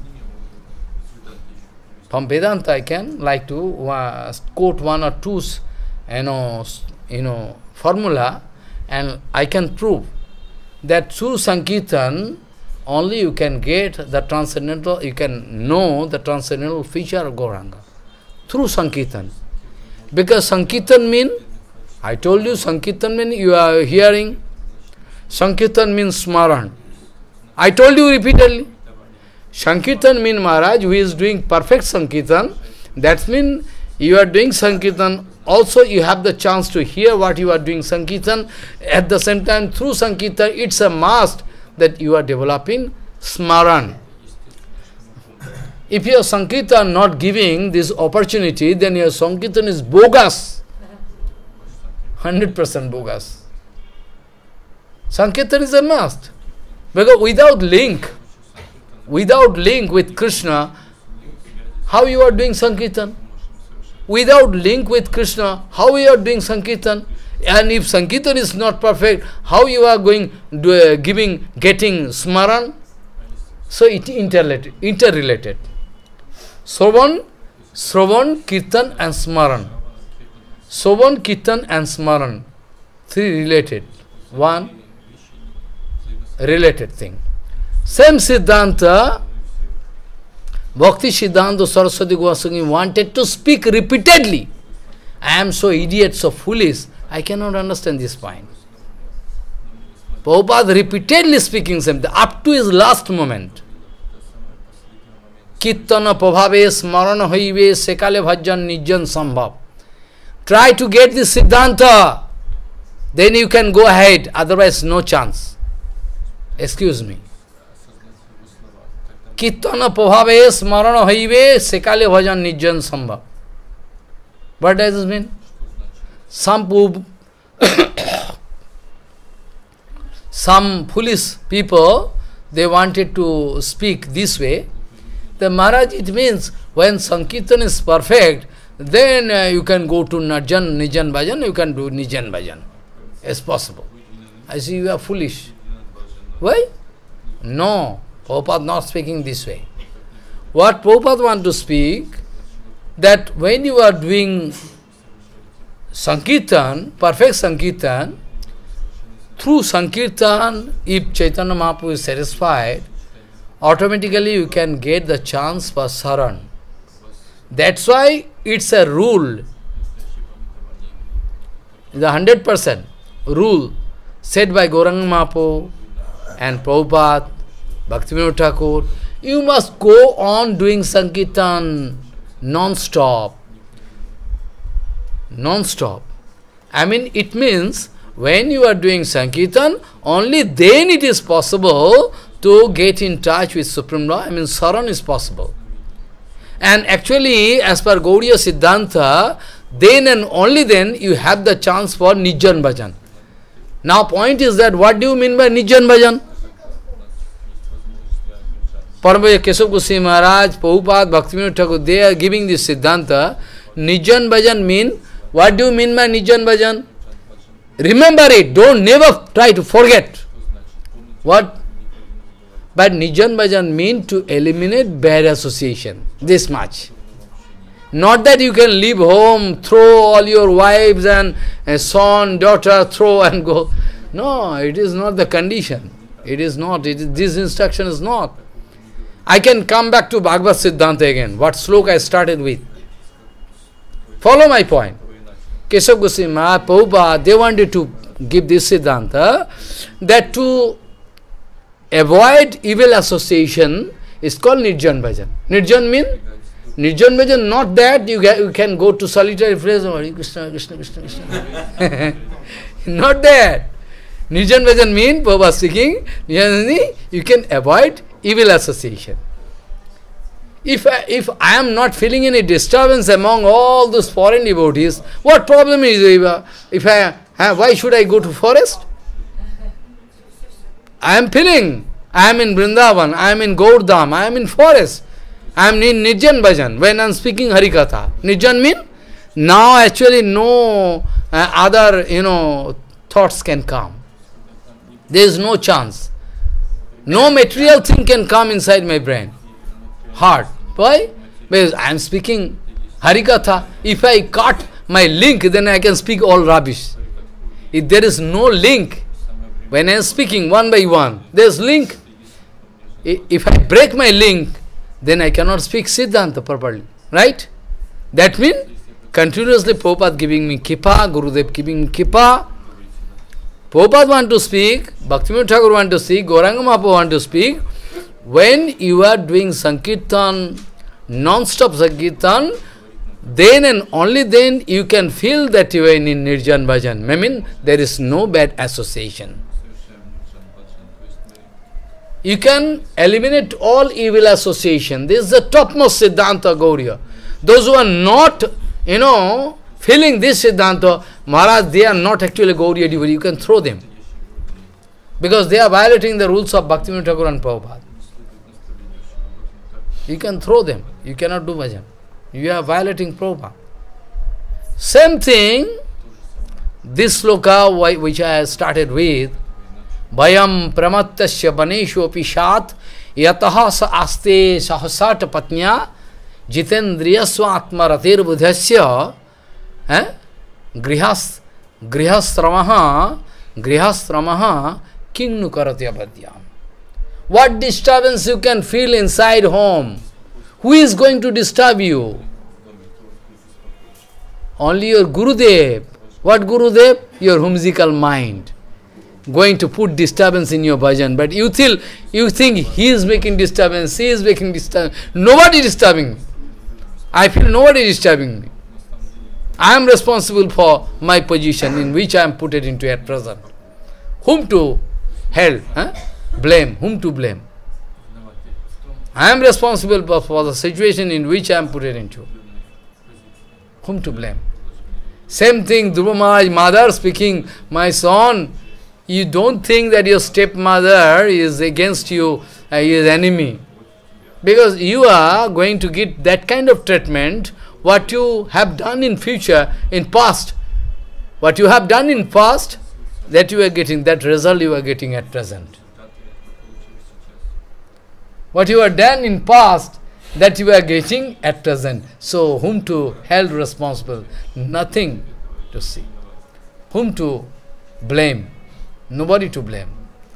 Speaker 1: From Vedanta I can like to quote one or two formula, and I can prove that through Sankirtan, only you can get the transcendental, you can know the transcendental feature of Gauranga. Through Sankirtan. Because Sankirtan means, I told you, Sankirtan means you are hearing. Sankirtan means Smaran. I told you repeatedly. Sankirtan means Maharaj, who is doing perfect Sankirtan. That means you are doing Sankirtan. Also you have the chance to hear what you are doing Sankirtan. At the same time, through Sankirtan, it's a must that you are developing Smaran. If your Sankirtan not giving this opportunity, then your Sankirtan is bogus. 100% bogus. Sankirtan is a must. Because without link with Krishna, how you are doing Sankirtan? Without link with Krishna, how you are doing Sankirtan? And if Sankirtan is not perfect, how you are getting Smaran? So it interrelated. Sravan, Kirtan and Smaran. Sravan, Kirtan and Smaran. Three related. One related thing. Same Siddhanta, Bhakti Siddhanta Saraswati Goswami wanted to speak repeatedly. I am so idiot, so foolish, I cannot understand this point. Prabhupada repeatedly speaking something, up to his last moment. Kirtana prabhave smarana hoive sekale bhajan nijan sambhav. Try to get this Siddhanta, then you can go ahead, otherwise no chance. Excuse me. Kirtana prabhave smarana hoive sekale bhajan nijan sambhav. What does this mean? Some foolish people, they wanted to speak this way. The Maharaj, it means when Sankirtan is perfect, then you can go to Nijan Bhajan, you can do Nijan Bhajan. As possible. I see you are foolish. Why? No, Prabhupada not speaking this way. What Prabhupada want to speak, that when you are doing Sankirtan, perfect Sankirtan, through Sankirtan, if Chaitanya Mahaprabhu is satisfied, automatically you can get the chance for Saran. That's why it's a rule. The 100% rule said by Gauranga Mahaprabhu and Prabhupada, Bhaktivinoda Thakur. You must go on doing Sankirtan non-stop. Non-stop. I mean, it means when you are doing Sankirtan, only then it is possible to get in touch with Supreme Lord. I mean, Saran is possible. And actually, as per Gaudiya Siddhanta, then and only then you have the chance for Nijan Bhajan. Now, point is that, what do you mean by Nijan Bhajan? Paramahansa Keshav Goswami Maharaj, Prabhupada, Bhaktivinoda Thakur, they are giving this Siddhanta. Nijan Bhajan mean, what do you mean by Nijan Bhajan? Remember it, don't never try to forget. What? But Nijan Bhajan mean to eliminate bad association, this much. Not that you can leave home, throw all your wives and son, daughter, throw and go. No, it is not the condition. It is not, this instruction is not. I can come back to Bhagavad Siddhanta again, what sloka I started with. Follow my point. Keshav Goswami Maharaj, Prabhupada, they wanted to give this Siddhanta, that to avoid evil association is called Nirjan Bhajan. Nirjan means? Nirjan Bhajan, not that you can go to solitary place, Hare Krishna, Krishna, Krishna, Krishna. Not that. Nirjan Bhajan means, Prabhupada speaking, you can avoid evil association. If I am not feeling any disturbance among all those foreign devotees, what problem is why should I go to forest? I am feeling, I am in Vrindavan, I am in Gaurdham, I am in forest, I am in Nirjan Bhajan, when I am speaking Harikatha. Nirjan means, now actually no other, thoughts can come. There is no chance. No material thing can come inside my brain, heart. Why? Because I am speaking Harikatha. If I cut my link, then I can speak all rubbish. If there is no link, when I am speaking one by one, there is link. If I break my link, then I cannot speak Siddhanta properly. Right? That means, continuously Prabhupada giving me kippa, Gurudev giving me kippa. Prabhupada want to speak, Bhaktivinoda Thakur want to speak, Gauranga Mahaprabhu want to speak. When you are doing Sankirtan, non-stop Sankirtan, then and only then you can feel that you are in Nirjan Bhajan. I mean, there is no bad association. You can eliminate all evil association. This is the topmost Siddhanta Gauriya. Those who are not, feeling this Siddhanta, Maharaj, they are not actually Gauriya devotee. You can throw them. Because they are violating the rules of Bhaktivinoda Thakur and Prabhupada. You can throw them. You cannot do bhajan. You are violating Prabhupada. Same thing, this sloka which I started with, Bhayam pramattasya baneshu pishat yataha sa aste sahasat patnya jitendriyasva atmaratir budhasya grihasramaha kinnu karati abhadyam. What disturbance you can feel inside home? Who is going to disturb you? Only your Gurudev. What Gurudev? Your whimsical mind. Going to put disturbance in your bhajan. But you think he is making disturbance, he is making disturbance. Nobody is disturbing me. I feel nobody is disturbing me. I am responsible for my position in which I am put it into at present. Whom to held? Blame. Whom to blame? I am responsible for the situation in which I am put it into. Whom to blame? Same thing, Dhruva Maharaj, mother speaking, my son, you don't think that your stepmother is against you, is enemy. Because you are going to get that kind of treatment, what you have done in future, in past. What you have done in past, that you are getting, that result you are getting at present. What you have done in past, that you are getting at present. So, whom to hold responsible? Nothing to see. Whom to blame? Nobody to blame.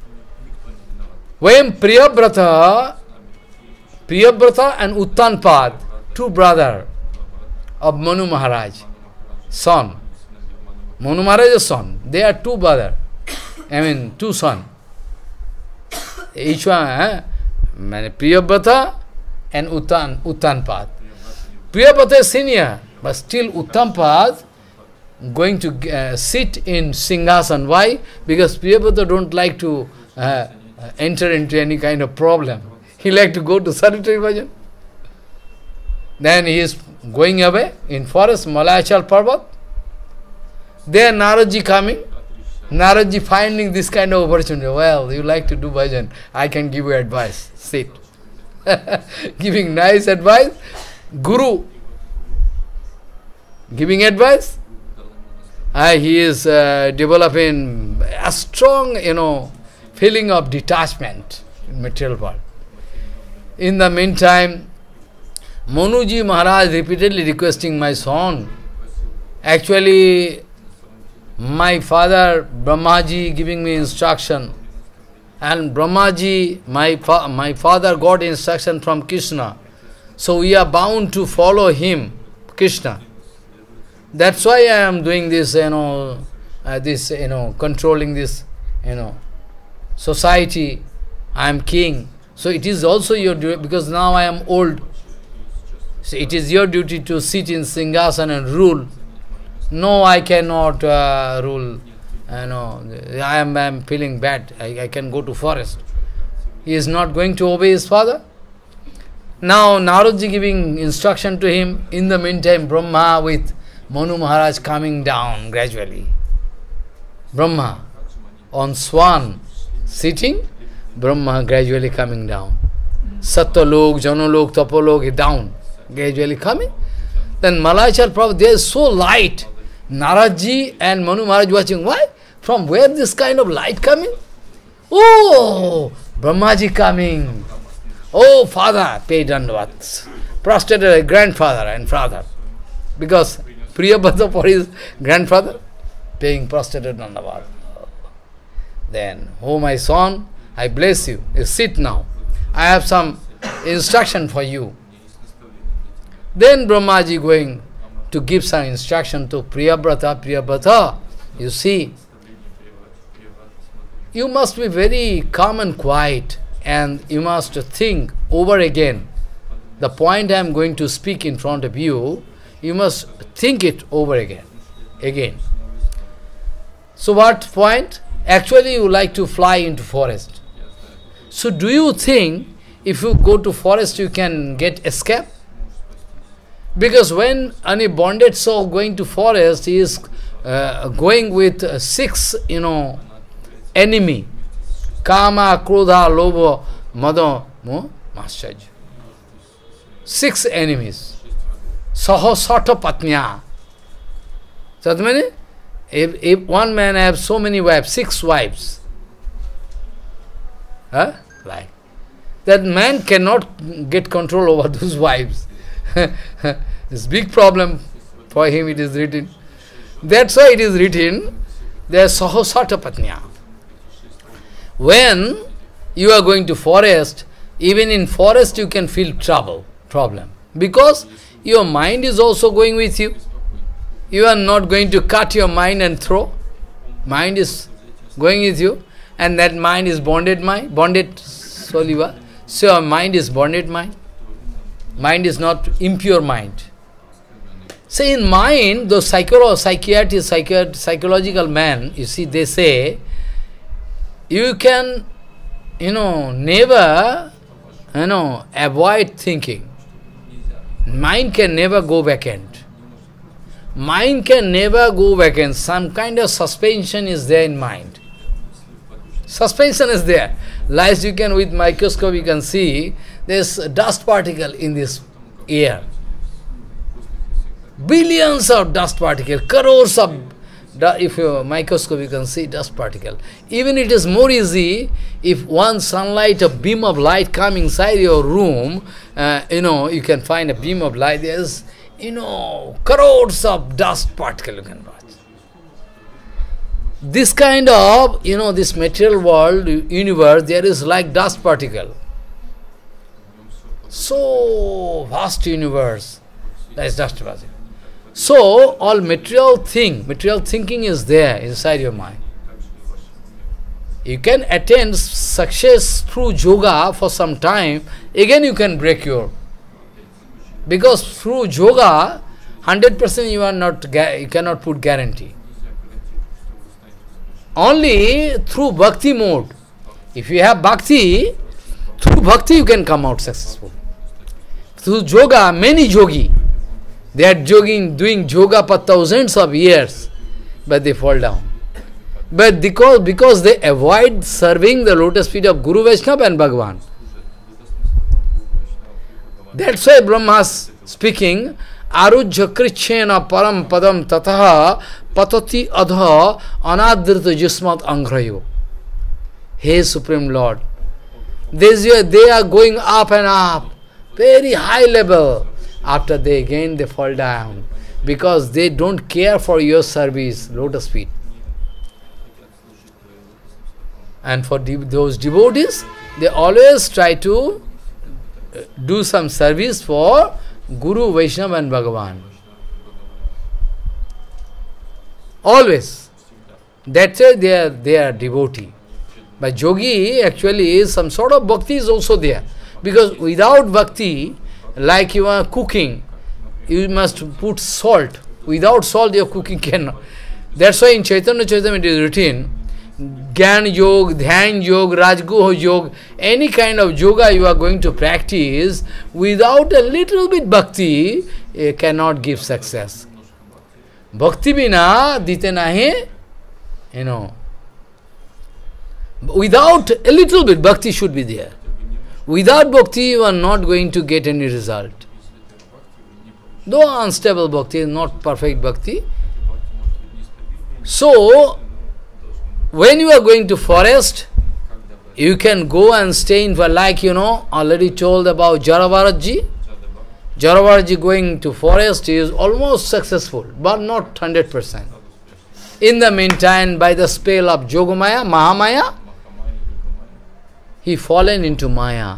Speaker 1: When Priyabrata and Uttanpad, two brothers of Manu Maharaj, son. Manu Maharaj's son. They are two brothers. Two sons. Each one, Priyabrata and Uttanpad. Priyabrata is senior, but still Uttanpad going to sit in Singhasan. Why? Because Priyabrata don't like to enter into any kind of problem. He like to go to solitary bhajan. Then he is going away in forest, Malayachal Parvat. There Naradji coming. Naradji finding this kind of opportunity. Well, you like to do bhajan, I can give you advice. Sit. Giving nice advice. Guru giving advice. He is developing a strong, feeling of detachment in material world. In the meantime, Manuji Maharaj repeatedly requesting my son. Actually, my father, Brahmaji, giving me instruction. And Brahmaji, my father got instruction from Krishna. So we are bound to follow him, Krishna. That's why I am doing this, controlling this, society. I am king. So it is also your duty, because now I am old. So it is your duty to sit in Singhasan and rule. No, I cannot rule. I am feeling bad. I can go to forest. He is not going to obey his father. Now Naradji giving instruction to him. In the meantime, Brahma with Manu Maharaj coming down gradually. Brahma on swan sitting, Brahma gradually coming down. Satyalok, Janalok, Tapalok down, gradually coming. Then Malayachal Prabhupada, they are so light. Naradji and Manu Maharaj watching. Why? From where this kind of light coming? Oh, Brahmaji coming. Oh, father, pay dandavats. Prostrated a grandfather and father. Because Priyabrata for his grandfather. paying prostrated Dandavat. Then, oh my son, I bless you. You sit now. I have some instruction for you. Then Brahmaji going to give some instruction to Priyabrata. Priyabrata, you see, you must be very calm and quiet, and you must think over again. The point I am going to speak in front of you, you must think it over again. So what point? Actually you like to fly into forest. So do you think if you go to forest you can get escape? Because when any bonded soul going to forest, he is going with 6, enemy. Kama, Krodha, Lobha, Mada, Maharaj. 6 enemies. Sahasata Patnya. So that means, if one man has so many wives, 6 wives, like that man cannot get control over those wives. It's big problem for him, it is written. That's why it is written, there is Sahasata Patnya. When you are going to forest, even in forest you can feel problem. Because your mind is also going with you. You are not going to cut your mind and throw. Mind is going with you. And that mind is bonded soliva. So your mind is bonded mind. Mind is not impure mind. So in mind, those psychological man, you see, they say, you can, never, avoid thinking. Mind can never go vacant. Mind can never go vacant. Some kind of suspension is there in mind. Suspension is there. Like you can, with microscope, you can see, there's a dust particle in this air. Billions of dust particles, crores of, if you microscope you can see dust particle. Even it is more easy, if one sunlight, a beam of light come inside your room, you can find a beam of light, there's, crores of dust particle you can watch. This kind of, this material world, universe, there is like dust particle. So vast universe, that is dust particle. So, all material thinking is there inside your mind. You can attain success through yoga for some time, again you can break your... Because through yoga, 100% you cannot put guarantee. Only through bhakti mode. If you have bhakti, through bhakti you can come out successful. Through yoga, many yogi, they are doing yoga for thousands of years, but they fall down. But because they avoid serving the lotus feet of Guru Vaishnava and Bhagavan. That's why Brahma is speaking, Arujya Krichena Param Padam Tataha Patati Adha Anadrita Jismat Angrayo. Hey Supreme Lord, they are going up and up, very high level. After they fall down, because they don't care for your service, lotus feet. And for those devotees, they always try to do some service for Guru, Vaishnava and Bhagavan. Always. That's why they are devotee. But yogi actually is some sort of bhakti is also there. Because without bhakti, like you are cooking, you must put salt. Without salt, your cooking cannot. That's why in Chaitanya Charitamrita it is written, Gyan Yoga, Dhyan Yoga, Rajguha Yoga, any kind of yoga you are going to practice, without a little bit bhakti, you cannot give success. Bhakti bina dite nahi, without a little bit, bhakti should be there. Without bhakti, you are not going to get any result. Though unstable bhakti is not perfect bhakti. So, when you are going to forest, you can go and stay in, like already told about Jaravaratji. Jaravaratji going to forest is almost successful, but not 100%. In the meantime, by the spell of Yogamaya, Mahamaya, he fallen into Maya.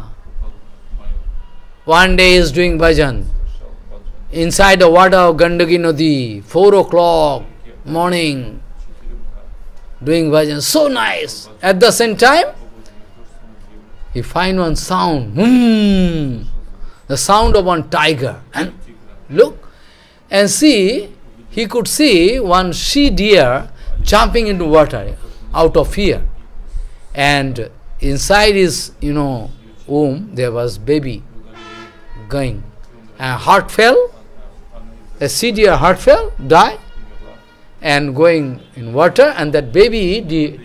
Speaker 1: One day he is doing bhajan. Inside the water of Gandaki Nadi, 4 o'clock morning, doing bhajan, so nice. At the same time, he find one sound, the sound of one tiger. And look, and see, he could see one she-deer jumping into water out of fear. And inside his, womb, there was baby going. And heart fell, a she-deer heart fell, died, and going in water, and that baby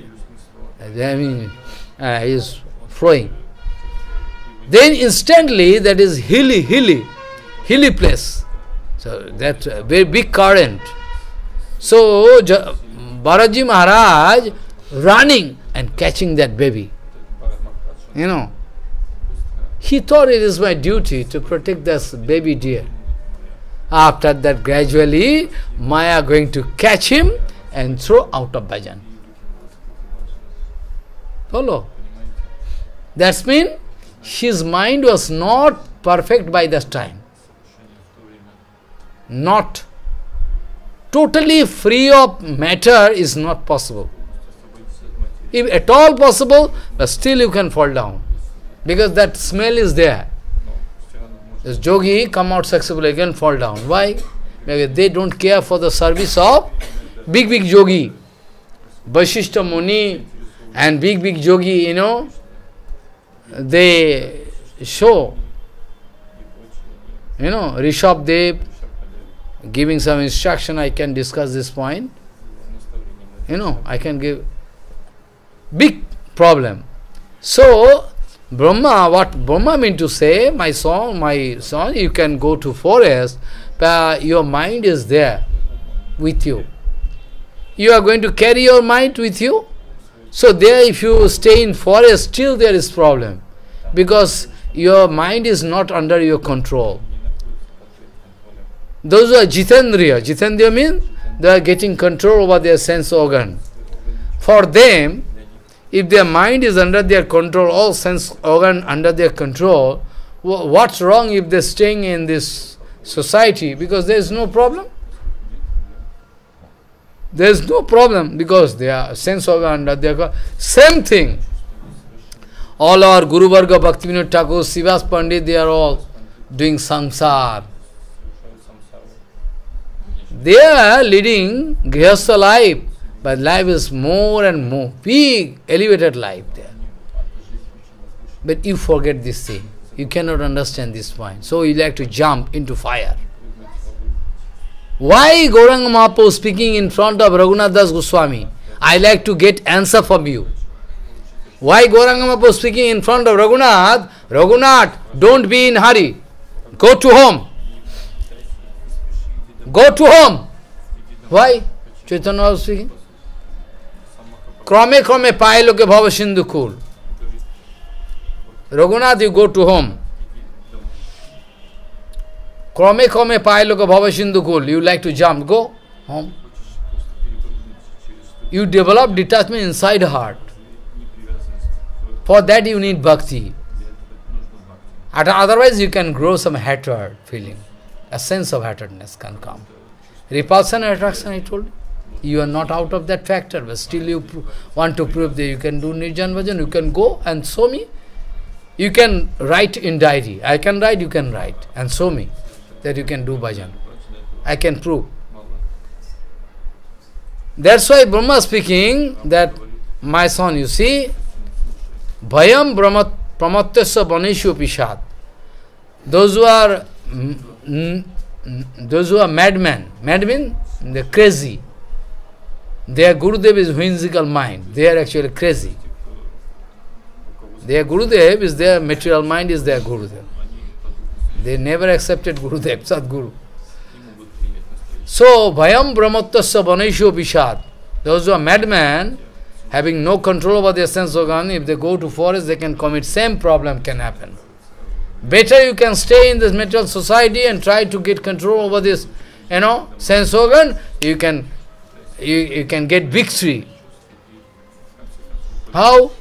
Speaker 1: is flowing. Then instantly, that is hilly place. So that very big current. So Balaji Maharaj running and catching that baby. He thought it is my duty to protect this baby deer. After that, gradually, Maya going to catch him and throw out of bhajan. Follow? That means his mind was not perfect by that time. Not totally free of matter is not possible. If at all possible, but still you can fall down. Because that smell is there. This yogi come out successfully, again fall down. Why? Because they don't care for the service of big yogi. Vasishtha Muni and big yogi, they show, Rishabh Dev giving some instruction. I can discuss this point. I can give big problem. So, Brahma, what Brahma mean to say, my son, you can go to forest, but your mind is there with you. You are going to carry your mind with you. So there, if you stay in forest, still there is problem. Because your mind is not under your control. Those who are Jitendriya means they are getting control over their sense organ. For them, if their mind is under their control, all sense organ under their control, what's wrong if they're staying in this society? Because there is no problem. There is no problem because their sense organ under their control. Same thing. All our Guru Varga, Bhaktivinoda Thakur, Srivas Pandit, they are all doing samsara. They are leading Grihastha life, but life is more and more big, elevated life there. But you forget this thing. You cannot understand this point. So you like to jump into fire. Why Gauranga Mahaprabhu speaking in front of Raghunath Das Goswami? I like to get answer from you. Why Gauranga Mahaprabhu speaking in front of Raghunath? Raghunath, don't be in hurry. Go to home. Go to home. Why? Chaitanya was speaking. Krame paye loke bhava sindhu kul. Raghunath, you go to home. Krame paye loke bhava sindhu kul. You like to jump, go home. You develop detachment inside heart. For that you need bhakti. Otherwise you can grow some hatred feeling. A sense of hatredness can come. Repulsion and attraction, I told you. You are not out of that factor, but still you want to prove that you can do Nirjan Bhajan, you can go and show me. You can write in diary. I can write, you can write. And show me that you can do Bhajan. I can prove. That's why Brahma speaking that, my son, you see, Bhayam Pramatyasya Baneshu Pishat. Those who are madmen, they're crazy. Their Gurudev is whimsical mind. They are actually crazy. Their Gurudev is their material mind, is their Gurudev. They never accepted Gurudev, Sadguru. So, Bhayam Brahmatasya Baneshu Pishat. Those who are madmen, having no control over their sense organ, if they go to forest, they can commit, same problem can happen. Better you can stay in this material society and try to get control over this, sense organ, you can you can get victory. How?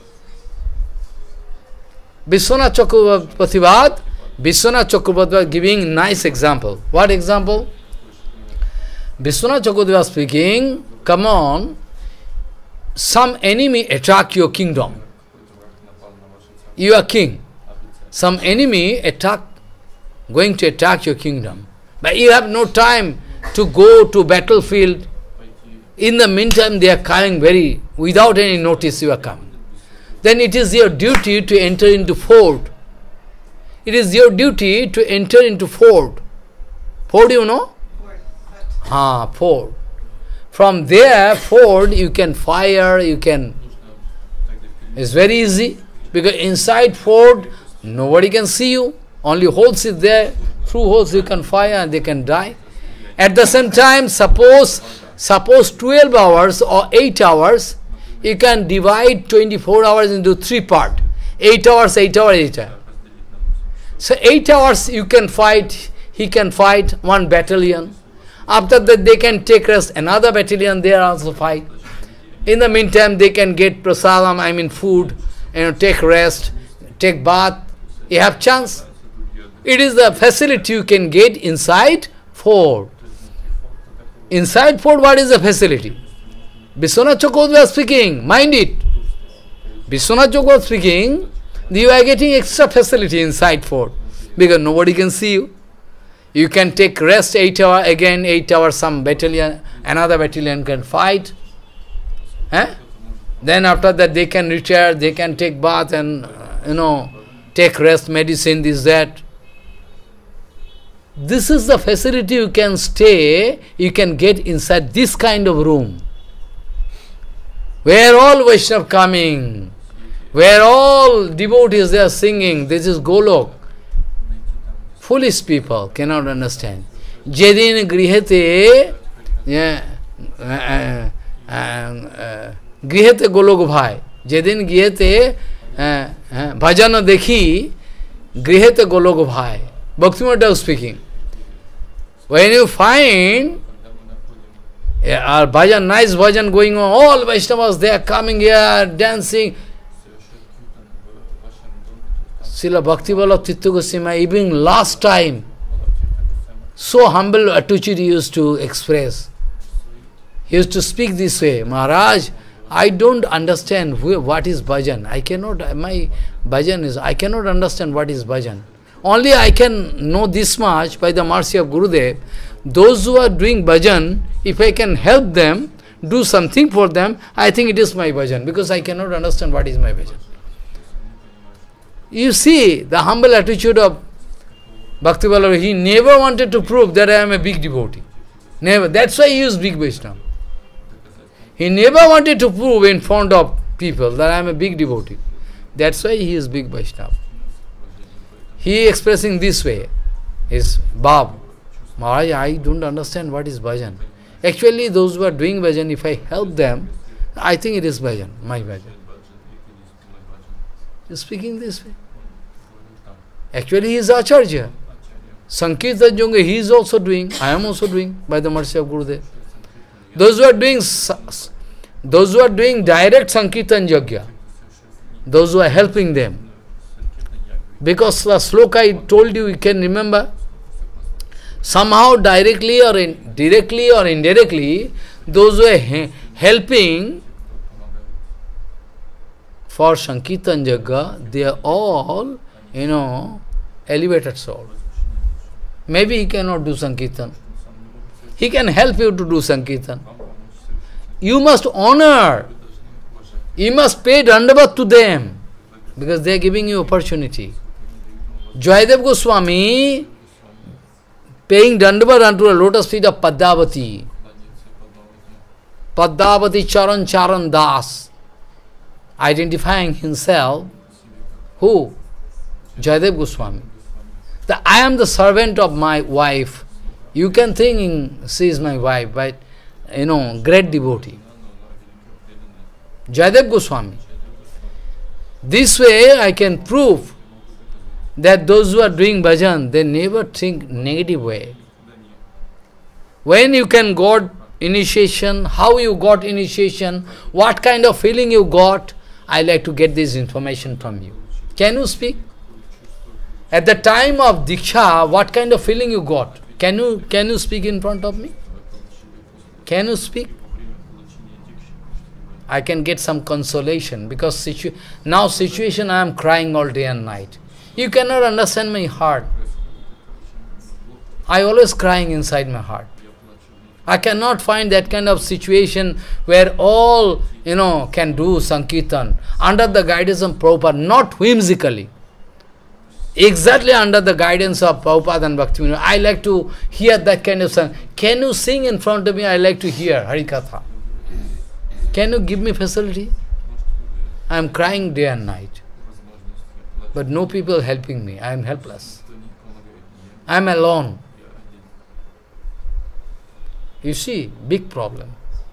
Speaker 1: Vishwanath Chakravarti was giving nice example. What example? Vishwanath Chakravarti was speaking, come on, some enemy attack your kingdom. You are king. Some enemy going to attack your kingdom. But you have no time to go to battlefield. In the meantime, they are coming without any notice you are coming. Then it is your duty to enter into fort. It is your duty to enter into fort. Fort, you know? Fort. From there, fort, you can fire, it's very easy. Because inside fort, nobody can see you. Only holes is there. Through holes you can fire and they can die. At the same time, suppose 12 hours or 8 hours, you can divide 24 hours into 3 parts. 8 hours, 8 hours, 8 hours. So 8 hours you can fight, he can fight 1 battalion. After that they can take rest, another battalion they also fight. In the meantime they can get prasadam, food, take rest, take bath. You have chance. It is the facility you can get inside fort. Inside fort, what is the facility? Vishwanath Chakravarti was speaking, mind it. Vishwanath Chakravarti was speaking, you are getting extra facility inside fort, because nobody can see you. You can take rest 8 hours, again 8 hours, some battalion, another battalion can fight. Then after that they can retire, they can take bath and, take rest, medicine, this, that. This is the facility you can stay, you can get inside this kind of room. Where all Vaishnava coming, where all devotees they are singing, this is Golok. Foolish people cannot understand. Jedin grihete, grihete Golok bhai. Jedin grihete bhajana dekhi, grihete Golok bhai. Bhaktivinoda was speaking. When you find our bhajan, nice bhajan going on, all Vaishnavas, they are coming here, dancing. Srila Bhaktivinoda Tirtha Goswami, even last time, so humble attitude he used to express. He used to speak this way, Maharaj, I don't understand what is bhajan. I cannot understand what is bhajan. Only I can know this much by the mercy of Gurudev. Those who are doing bhajan, if I can help them, do something for them, I think it is my bhajan, because I cannot understand what is my bhajan. You see, the humble attitude of Bhakti Vallabha, he never wanted to prove that I am a big devotee. Never. That's why he is big Vaishnava. He never wanted to prove in front of people that I am a big devotee. That's why he is big Vaishnava. He expressing this way, is Bab. Maharaj, I don't understand what is bhajan. Actually, those who are doing bhajan, if I help them, I think it is bhajan, my bhajan. He is speaking this way. Actually, he is Acharya. Sankirtan Yanga, he is also doing, I am also doing, by the mercy of Gurudev. Those who are doing direct Sankirtan Yajna, those who are helping them, because the sloka I told you can remember, somehow directly or indirectly, those who are helping for Sankirtan Yajna, they are all, elevated soul. Maybe he cannot do Sankirtan. He can help you to do Sankirtan. You must honor. You must pay dandavat to them, because they are giving you opportunity. Jayadev Goswami paying dandavat unto the lotus feet of Padmavati. Padmavati Charan Das, identifying himself. Who? Jayadev Goswami. That I am the servant of my wife. You can think she is my wife, but great devotee. Jayadev Goswami. This way I can prove that those who are doing bhajan, they never think negative way. When you can initiation, how you got initiation, what kind of feeling you got. I like to get this information from you. Can you speak? At the time of Diksha, what kind of feeling you got? Can you speak in front of me? Can you speak? I can get some consolation, because now situation I am crying all day and night. You cannot understand my heart. I always crying inside my heart. I cannot find that kind of situation where all, can do Sankirtan under the guidance of Prabhupada, not whimsically. Exactly under the guidance of Prabhupada and Bhaktivinoda. I like to hear that kind of song. Can you sing in front of me? I like to hear Harikatha. Can you give me facility? I am crying day and night. But no people helping me. I am helpless. I am alone. You see, big problem.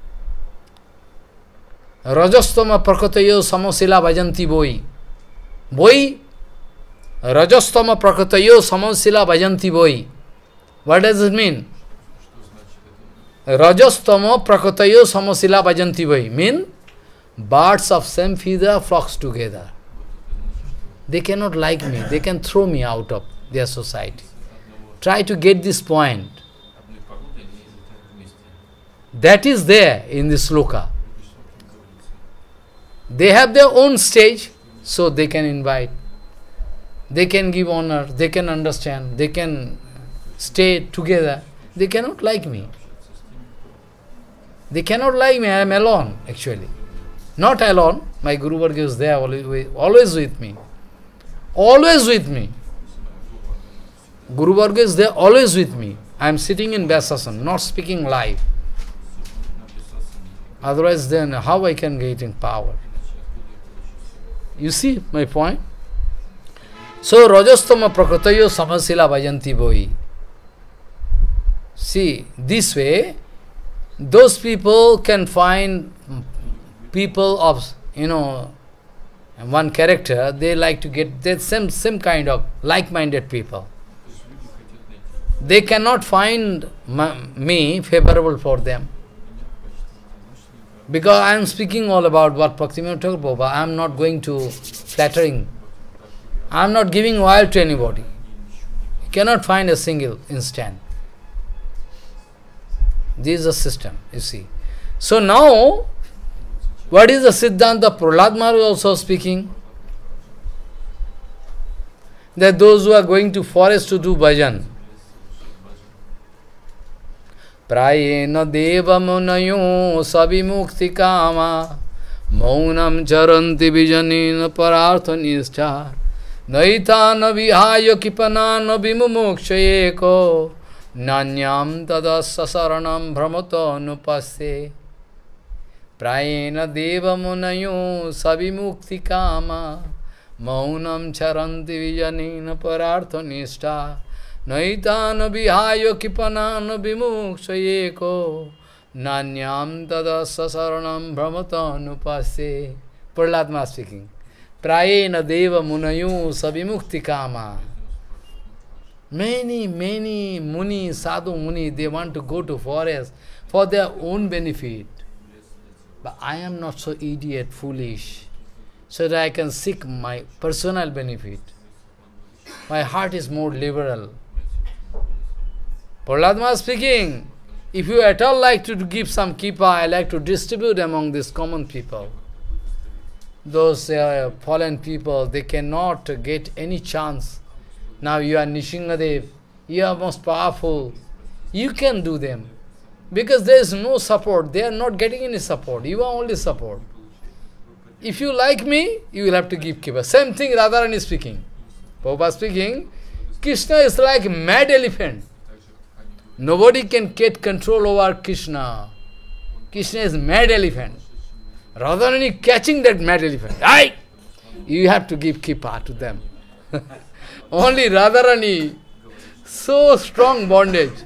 Speaker 1: Rajastama prakatayo samosila bhajanti boi. Boi. Rajastama prakatayo samosila bhajanti boi. What does it mean? Rajastama prakatayo samosila bhajanti boi. Mean, birds of same feather flocks together. They cannot like me. They can throw me out of their society. Try to get this point. That is there in this sloka. They have their own stage, so they can invite. They can give honor, they can understand, they can stay together. They cannot like me. They cannot like me, I am alone, actually. Not alone, my Guru Varga is there, always with me. Always with me. Guru Varga is there, always with me. I am sitting in Vyasasana, not speaking live. Otherwise then, how I can get in power? You see my point? So, Rajastama Prakratayo Samasila Bhajanti Boi. See, this way, those people can find people of, one character, they like to get the same kind of like-minded people. They cannot find me favorable for them. Because I am speaking all about what Bhaktivinoda Thakur Prabhupada, I am not going to flattering. I am not giving oil to anybody. You cannot find a single instant. This is the system, you see. So now, what is the Siddhanta? Prahlad Maharaj also speaking. That those who are going to forest to do bhajan, Prayena deva munayo sabimukti kama maunam charanti vijanina parartha nischar naitana vihaya kipanana vimumukshayeko nanyam tadassa saranam brahmato nupasse Prayena deva munayo sabimukti kama maunam charanti vijanina parartha nischar Naitana vihaya kipanana vimukshayeko nanyam tadassa saranam brahmatanupase. Prahlad Maharaj speaking. Prayena deva munayu sabimukti kama. Many muni, sadhu muni, they want to go to forest for their own benefit. But I am not so idiot, foolish, so that I can seek my personal benefit. My heart is more liberal. Prahlad Maharaj speaking, if you at all like to give some kippa, I like to distribute among these common people. Those fallen people, they cannot get any chance. Now you are Nishingadev, you are most powerful. You can do them. Because there is no support, they are not getting any support. You are only support. If you like me, you will have to give kippa. Same thing Radharani is speaking. Prabhupada speaking, Krishna is like a mad elephant. Nobody can get control over Krishna. Krishna is mad elephant. Radharani catching that mad elephant. Aye! You have to give kippa to them. Only Radharani, so strong bondage.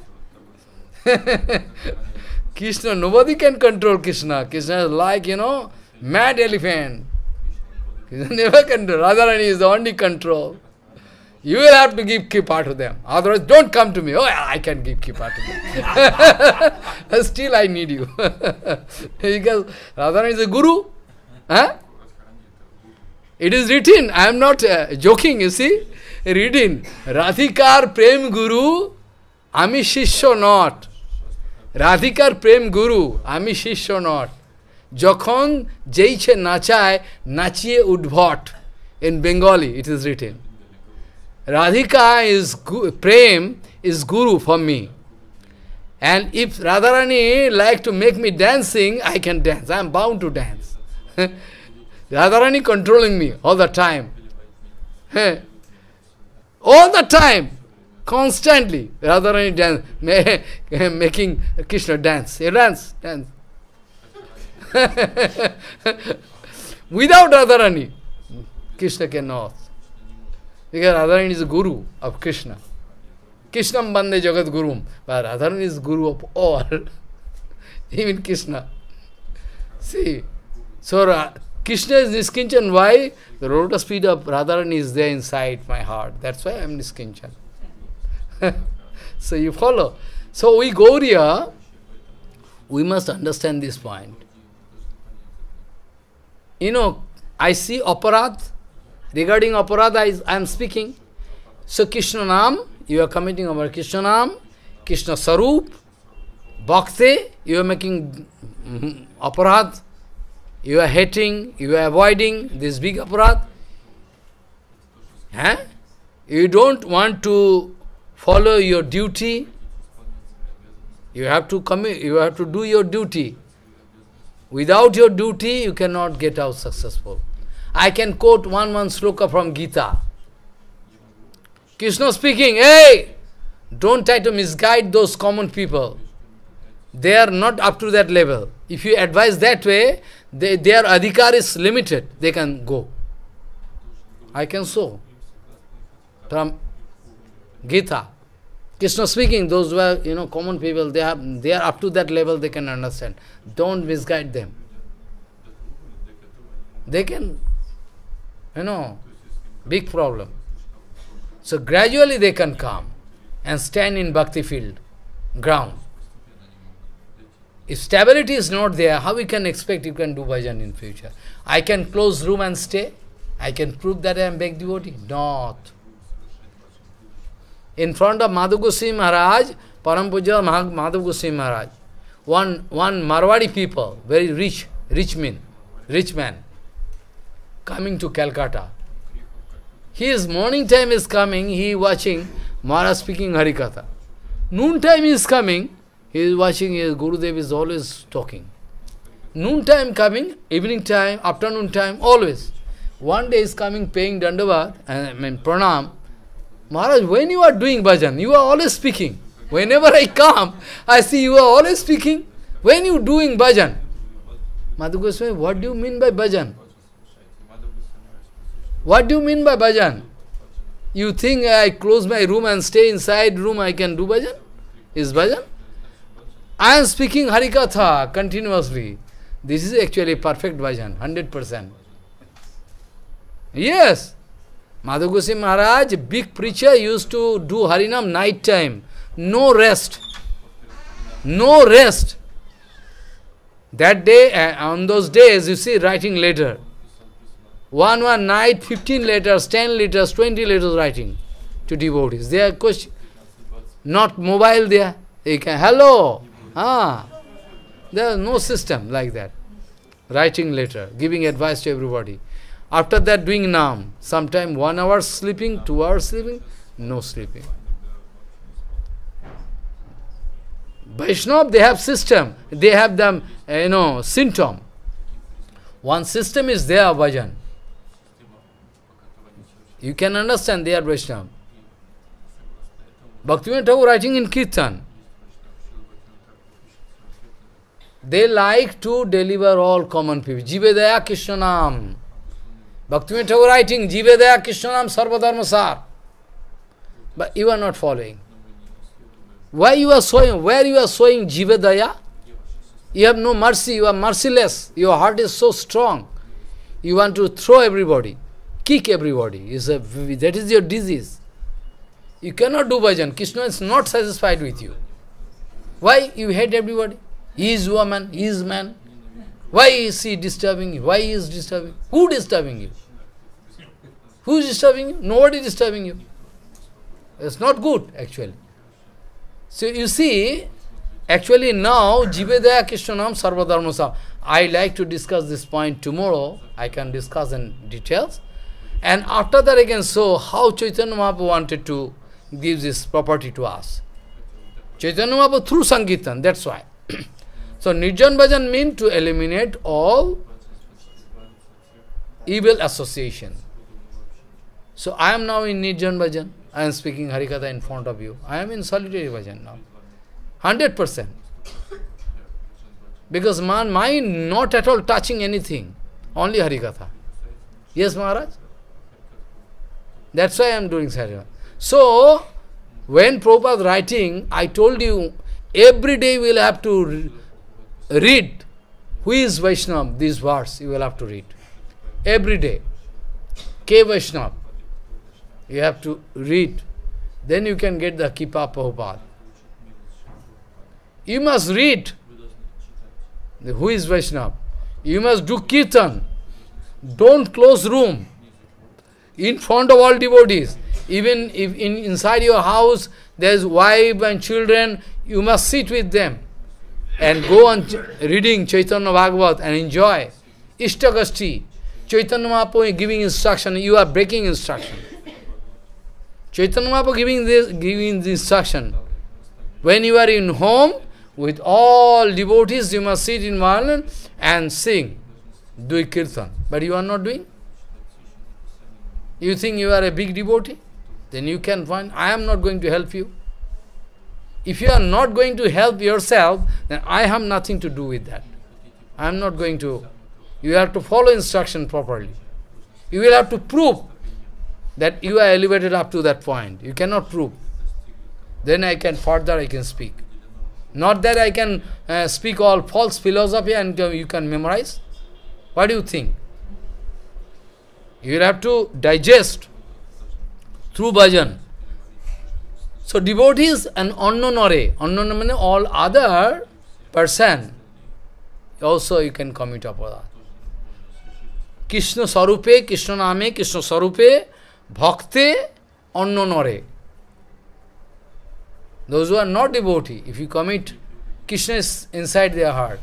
Speaker 1: Krishna, nobody can control Krishna. Krishna is like, mad elephant. Krishna never control. Radharani is the only control. You will have to give kipa to them. Otherwise, don't come to me. Oh, I can give kipa to them. Still, I need you. Because Radharani is a guru. Huh? It is written. I am not joking, you see. Written. Radhikar Prem Guru, Ami Shishyo not. Radhikar Prem Guru, Ami Shishyo not. Jokhon Jeiche Nachai, Nachiye Udbhat. In Bengali, it is written. Radhika is Prem is Guru for me. And if Radharani like to make me dancing, I can dance. I am bound to dance. Radharani controlling me all the time. All the time. Constantly. Radharani dance, making Krishna dance. He dance. Without Radharani, Krishna cannot. Because Radharani is the Guru of Krishna. Krishnam Bande Jagat Gurum. But Radharani is Guru of all. Even Krishna. See. So Krishna is Niskinchan. Why? The lotus feet of Radharani is there inside my heart. That's why I am Niskinchan. So you follow. So we Gauriya, we must understand this point. You know, I see aparadh. Regarding aparadha, I am speaking. So Krishna Nam, you are committing over Krishna Nam, Krishna Sarup, Bhakti, you are making aparadh. You are hating, you are avoiding this big aparadh. You don't want to follow your duty. You have to commit, you have to do your duty. Without your duty, you cannot get out successful. I can quote one sloka from Gita. Krishna speaking, hey, don't try to misguide those common people. They are not up to that level. If you advise that way, their adhikar is limited. They can go. I can show. From Gita. Krishna speaking, those who are, common people, they are up to that level, they can understand. Don't misguide them. They can, big problem. So gradually they can come and stand in bhakti field, ground. If stability is not there, how we can expect you can do bhajan in future? I can close room and stay. I can prove that I am big devotee. Not. In front of Madhav Goswami Maharaj, Param Puja Madhav Goswami Maharaj, one Marwadi people, very rich man, coming to Calcutta. His morning time is coming, he is watching Maharaj speaking Harikatha. Noon time is coming, he is watching his Gurudev is always talking. Noon time coming, evening time, afternoon time, always. One day is coming paying Dandavat, Pranam. Maharaj, when you are doing bhajan, you are always speaking. Whenever I come, I see you are always speaking. When you doing bhajan? Madhu Goswami, what do you mean by bhajan? What do you mean by bhajan? You think I close my room and stay inside room, I can do bhajan? Is bhajan? I am speaking Harikatha continuously. This is actually perfect bhajan, 100%. Yes. Madhav Goswami Maharaj, big preacher, used to do Harinam night time. No rest. No rest. That day, on those days, you see, writing letter. One night, 15 letters, 10 letters, 20 letters writing to devotees. They are not mobile there. They can, hello. There is no system like that. Writing letter, giving advice to everybody. After that, doing Nam. Sometime 1 hour sleeping, 2 hours sleeping, no sleeping. Vaishnava, they have system. They have them, symptom. One system is there, bhajan. You can understand they are Vaishnava. Bhaktivinoda Thakur writing in Kirtan. They like to deliver all common people. Jivedaya Krishnanam. Bhaktivinoda Thakur writing, Jivedaya Krishnanam Sarvadharma Sar. But you are not following. Why you are showing? Where you are showing Jivedaya? You have no mercy, you are merciless. Your heart is so strong. You want to throw everybody, kick everybody. That is your disease. You cannot do bhajan. Krishna is not satisfied with you. Why? You hate everybody. He is woman, he is man. Why is he disturbing you? Why he is disturbing? Who disturbing you? Who is disturbing you? Nobody disturbing you. It's not good, actually. So you see, actually now, Jivedaya Krishnanam Sarvadharmasam. I like to discuss this point tomorrow. I can discuss in details. And after that I can show how Chaitanya Mahaprabhu wanted to give this property to us. Chaitanya Mahaprabhu through Sankirtan, that's why. So Nirjan Bhajan means to eliminate all evil association. So I am now in Nirjan Bhajan. I am speaking Harikatha in front of you. I am in solitary bhajan now. 100%. Because my mind not at all touching anything. Only Harikatha. Yes, Maharaj? That's why I am doing Harikatha. So, when Prabhupada writing, I told you, every day we will have to read who is Vaishnava, these words you will have to read. Every day. K Vaishnava. You have to read. Then you can get the Kippa Prabhupada. You must read who is Vaishnava. You must do Kirtan. Don't close room in front of all devotees. Even if inside your house there is wife and children, you must sit with them and go on reading Chaitanya Bhagavat and enjoy. Ishtagasti. Chaitanya Mahaprabhu is giving instruction, you are breaking instruction. Chaitanya Mahaprabhu giving this instruction. When you are in home, with all devotees, you must sit in Mahalan and sing, do kirtan. But you are not doing. You think you are a big devotee? Then you can find, I am not going to help you. If you are not going to help yourself, then I have nothing to do with that. I am not going to. You have to follow instruction properly. You will have to prove that you are elevated up to that point. You cannot prove. Then I can speak. Not that I can speak all false philosophy and you can memorize. What do you think? You will have to digest through bhajan. So devotees and annonore. Annona means all other person. Also you can commit aparadha. Krishna Sarupe, Krishna Name, Krishna Sarupe, Bhakte, annonore. Those who are not devotee, if you commit, Krishna is inside their heart.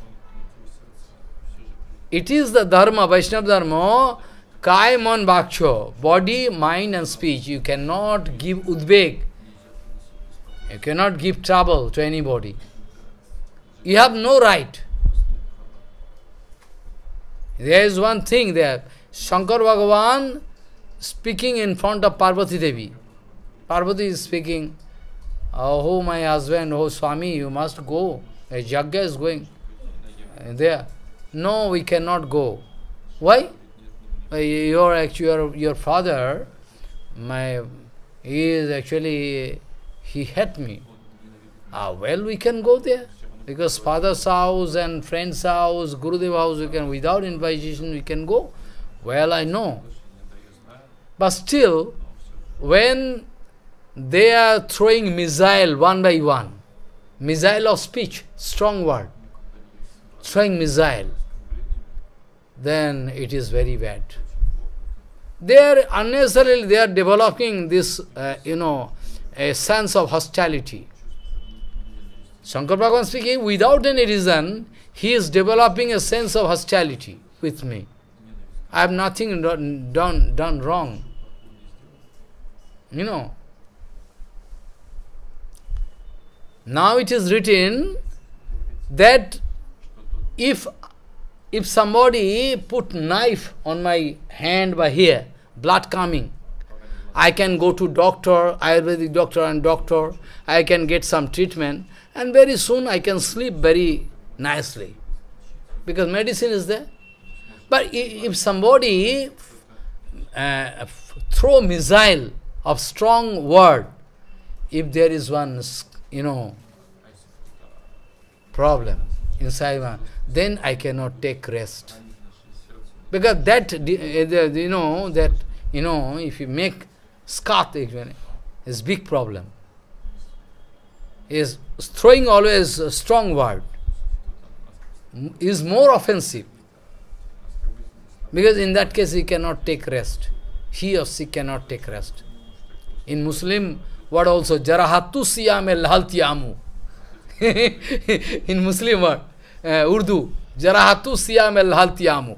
Speaker 1: It is the dharma, Vaishnava dharma, kai, man, bhaksha, body, mind and speech. You cannot give udvek. You cannot give trouble to anybody. You have no right. There is one thing there. Shankar Bhagavan speaking in front of Parvati Devi. Parvati is speaking, oh my husband, oh Swami, you must go. A yajna is going there. No, we cannot go. Why? Your father, he hate me. Well, we can go there. Because father's house and friend's house, Gurudev house, we can, without invitation, we can go. Well, I know. But still, when they are throwing missile one by one, missile of speech, strong word, throwing missile, then it is very bad. They are unnecessarily, they are developing this, a sense of hostility. Shankar Bhagavan speaking, without any reason, he is developing a sense of hostility with me. I have nothing done wrong. Now it is written that if somebody put knife on my hand by here, blood coming, I can go to doctor, Ayurvedic doctor and doctor, I can get some treatment, and very soon I can sleep very nicely. Because medicine is there. But if somebody throw missile of strong word, if there is one, problem inside one, then I cannot take rest. Because that, if you make skat, is big problem. Is throwing always a strong word is more offensive. Because in that case he cannot take rest. He or she cannot take rest. In Muslim word also, Jarahatu siyame laltiyamu. In Muslim word, Urdu, Jarahatu siyame laltiyamu.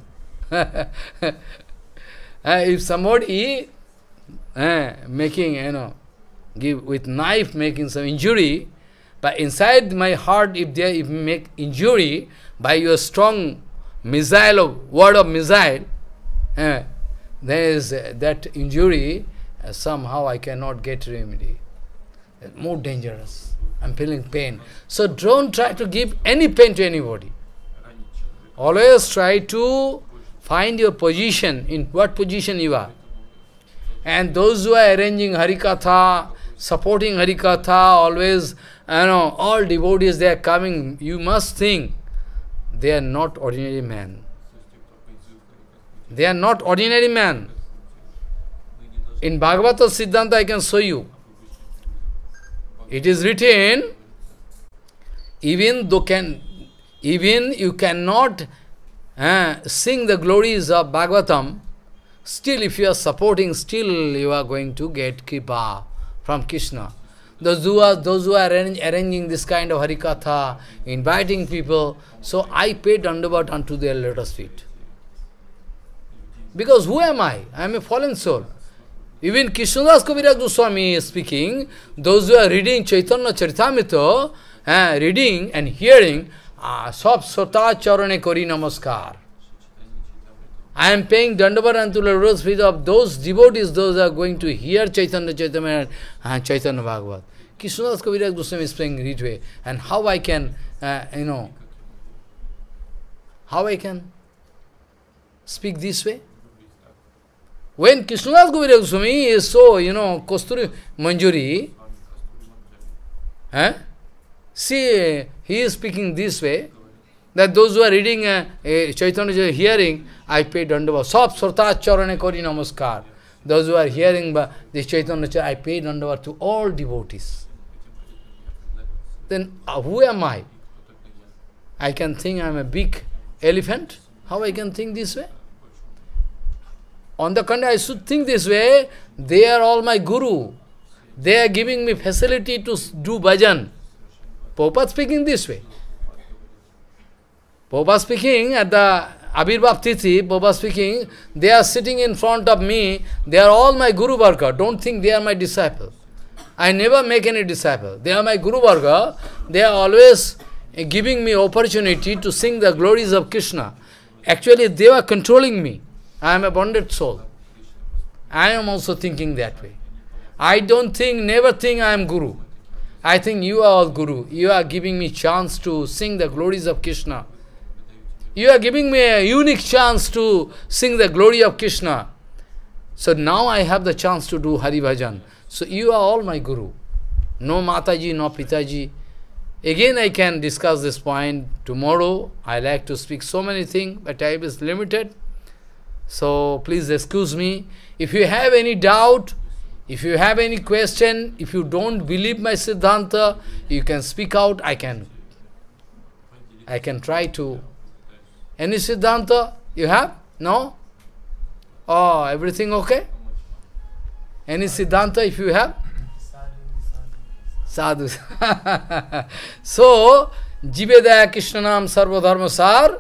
Speaker 1: If somebody making, give with knife making some injury, but inside my heart, if you make injury by your strong missile of word of missile, there is that injury, somehow I cannot get remedy. It's more dangerous. I'm feeling pain. So don't try to give any pain to anybody. Always try to find your position, in what position you are. And those who are arranging Harikatha, supporting Harikatha, always, all devotees, they are coming. You must think, they are not ordinary men. They are not ordinary men. In Bhagavata Siddhanta, I can show you. It is written, even you cannot sing the glories of Bhagavatam, still if you are supporting, still you are going to get kripa from Krishna. Those who are arranging this kind of Harikatha, inviting people, so I pay dandavat unto their lotus feet. Because who am I? I am a fallen soul. Even Krishnadas Kaviraj Goswami is speaking, those who are reading Chaitanya Charitamrita, reading and hearing, Sab Sota Charane Kori Namaskar. I am paying dandavat unto the lotus feet of those devotees, those are going to hear Chaitanya Charitamrita and Chaitanya Bhagavat. Krishnadas Kaviraj Goswami is saying this way. And how I can, how I can speak this way? When Krishnadas Kaviraj Goswami is so, Kasturi Manjuri, see, he is speaking this way, that those who are reading Chaitanya, hearing, I pay dandavat. Sab Srota Charane Kori Namaskar. Those who are hearing this Chaitanya, I pay dandavat to all devotees. Then who am I? I can think I am a big elephant. How I can think this way? On the contrary, I should think this way, they are all my guru. They are giving me facility to do bhajan. Prabhupada speaking this way. Prabhupada speaking at the Abhirbhav Tithi, Prabhupada speaking, they are sitting in front of me, they are all my Guru Varga. Don't think they are my disciple. I never make any disciple. They are my Guru Varga. They are always giving me opportunity to sing the glories of Krishna. Actually, they are controlling me. I am a bonded soul. I am also thinking that way. I don't think, never think I am Guru. I think you are all Guru. You are giving me chance to sing the glories of Krishna. You are giving me a unique chance to sing the glory of Krishna. So now I have the chance to do Hari Bhajan. So you are all my Guru. No Mataji, no Pitaji. Again I can discuss this point tomorrow. I like to speak so many things, but time is limited. So please excuse me. If you have any doubt, if you have any question, if you don't believe my Siddhanta, you can speak out. I can try to. Any Siddhanta you have? No? Oh, everything okay? Any Siddhanta if you have? Sadhu. So, Jivedaya Krishnanam Sarvadharma Sar.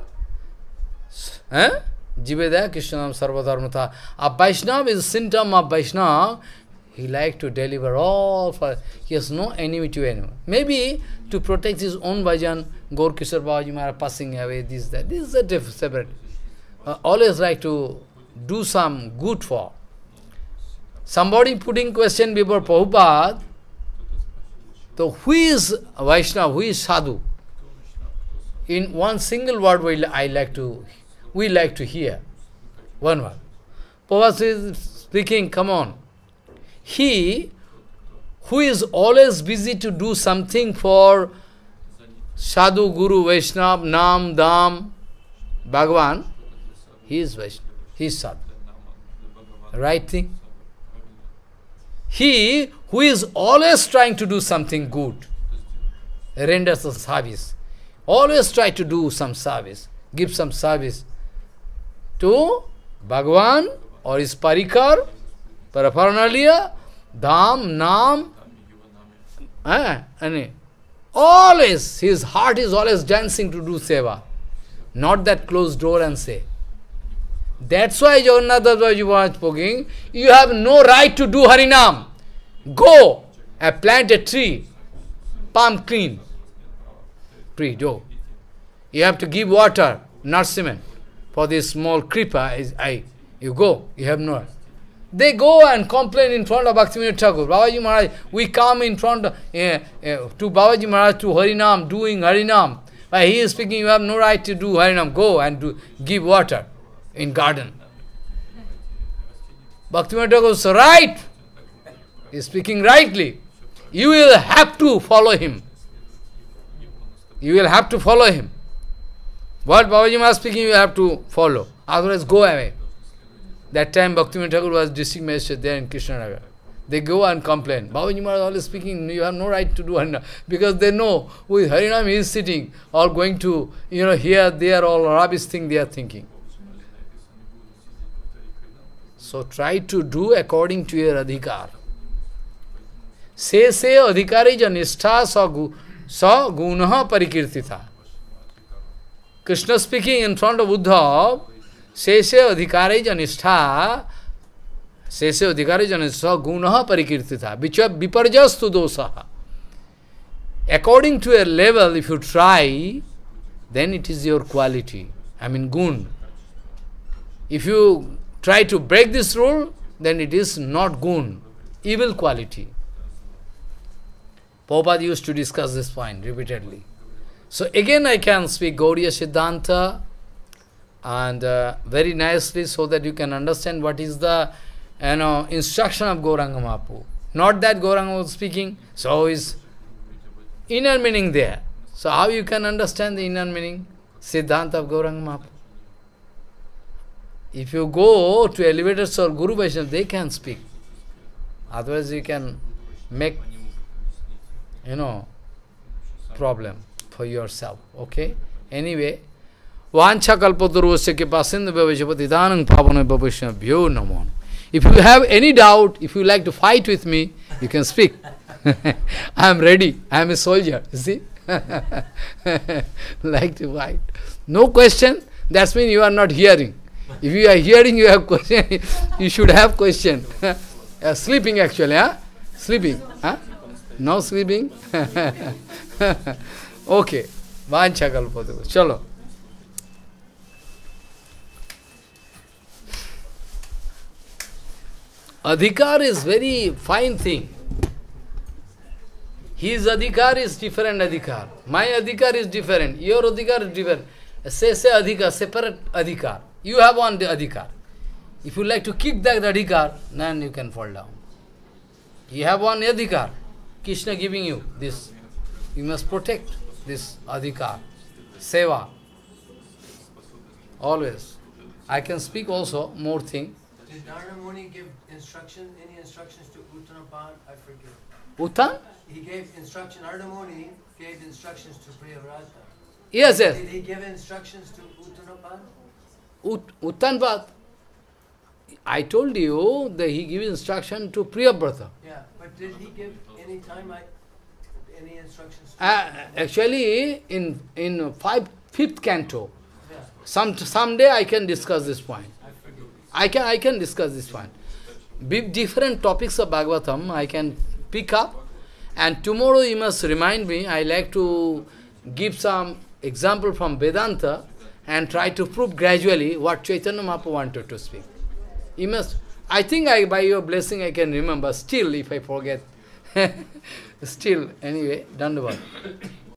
Speaker 1: Jivedaya Krishnanam Sarvadharma Sar. A Vaishnava is a symptom of Vaishnava. He likes to deliver all for. He has no enemy to anyone. Maybe to protect his own bhajan, Gaur Kishore Babaji Maharaj passing away, this, that. This is a separate. Always like to do some good for. Somebody putting question before Prabhupada, so who is Vaishnava, who is Sadhu? In one single word we like to hear. One word. Prabhupada is speaking, come on. He who is always busy to do something for Sadhu, Guru, Vaishnava, Nam, Dham, Bhagavan, he is Vaishnava, he is Sadhu. Right thing? He who is always trying to do something good, renders a service. Always try to do some service, give some service to Bhagavan or his parikar, paraphernalia, dham, nam, and always, his heart is always dancing to do seva. Not that close door and say. That's why Jagannath Das was speaking, you have no right to do Harinam. Go and plant a tree, palm clean. Tree, go. You have to give water, nourishment for this small creeper. You go, you have no. They go and complain in front of Bhaktivinoda Thakur. Babaji Maharaj, we come in front of, to Babaji Maharaj to Harinam, doing Harinam. But he is speaking, you have no right to do Harinam. Go and give water in garden. Bhaktivinoda Thakur is right. He is speaking rightly. You will have to follow him. You will have to follow him. What Babaji Maharaj is speaking, you have to follow. Otherwise, go away. That time Bhaktivinoda Thakur was district magistrate there in Krishnanagar. They go and complain. Babaji Maharaj always speaking, you have no right to do Harinam. Because they know with Harinam he is sitting or going to, here, there, all rubbish thing they are thinking. So try to do according to your adhikar. Se adhikari janistha sa gunaha parikirtita. Krishna speaking in front of Uddhav, se adhikari janistha gunaha parikirtita, viparjastu dosaha. According to your level, if you try, then it is your quality. Gun. If you try to break this rule, then it is not gun, evil quality. Prabhupada used to discuss this point repeatedly. So again I can speak Gauriya Siddhanta and very nicely so that you can understand what is the instruction of Gauranga Mahaprabhu. Not that Gauranga was speaking, so is inner meaning there. So how you can understand the inner meaning? Siddhanta of Gauranga Mahaprabhu. If you go to elevators or Guru Vaishnava, they can speak. Otherwise you can make, problem for yourself. Okay? Anyway, Vancha kalpatarusya kipasinda bhavajapatidanang pavana bhavashnabhyo namo. If you have any doubt, if you like to fight with me, you can speak. I am ready. I am a soldier. You see? Like to fight. No question, that means you are not hearing. If you are hearing, you have question. You should have question. Sleeping actually, huh? Sleeping. Huh? No sleeping? Okay. Vancha kalpataru. Chalo. Adhikar is very fine thing. His adhikar is different adhikar. My adhikar is different. Your adhikar is different. Say adhikar, separate adhikar. You have one adhikar. If you like to kick that adhikar, then you can fall down. You have one adhikar. Krishna giving you this. You must protect this adhikar. Seva. Always. I can speak also more thing.
Speaker 2: Did Narada Muni give any instructions to Uttanapan? I forget.
Speaker 1: Uttan?
Speaker 2: He gave instruction, Narada Muni gave instructions to Priyavrata.
Speaker 1: Yes, yes.
Speaker 2: Did he give instructions to Uttanapan?
Speaker 1: Uttanpat. I told you that he gave instruction to Priyavrata.
Speaker 2: Yeah, but did he give any time any instructions to
Speaker 1: Actually, in fifth canto,
Speaker 2: yeah.
Speaker 1: someday I can discuss this point. I can discuss this point. Different topics of Bhagavatam I can pick up, and tomorrow you must remind me. I like to give some example from Vedanta and try to prove gradually what Chaitanya Mahaprabhu wanted to speak. You must. I think by your blessing I can remember. Still, if I forget, still anyway. Dandavat.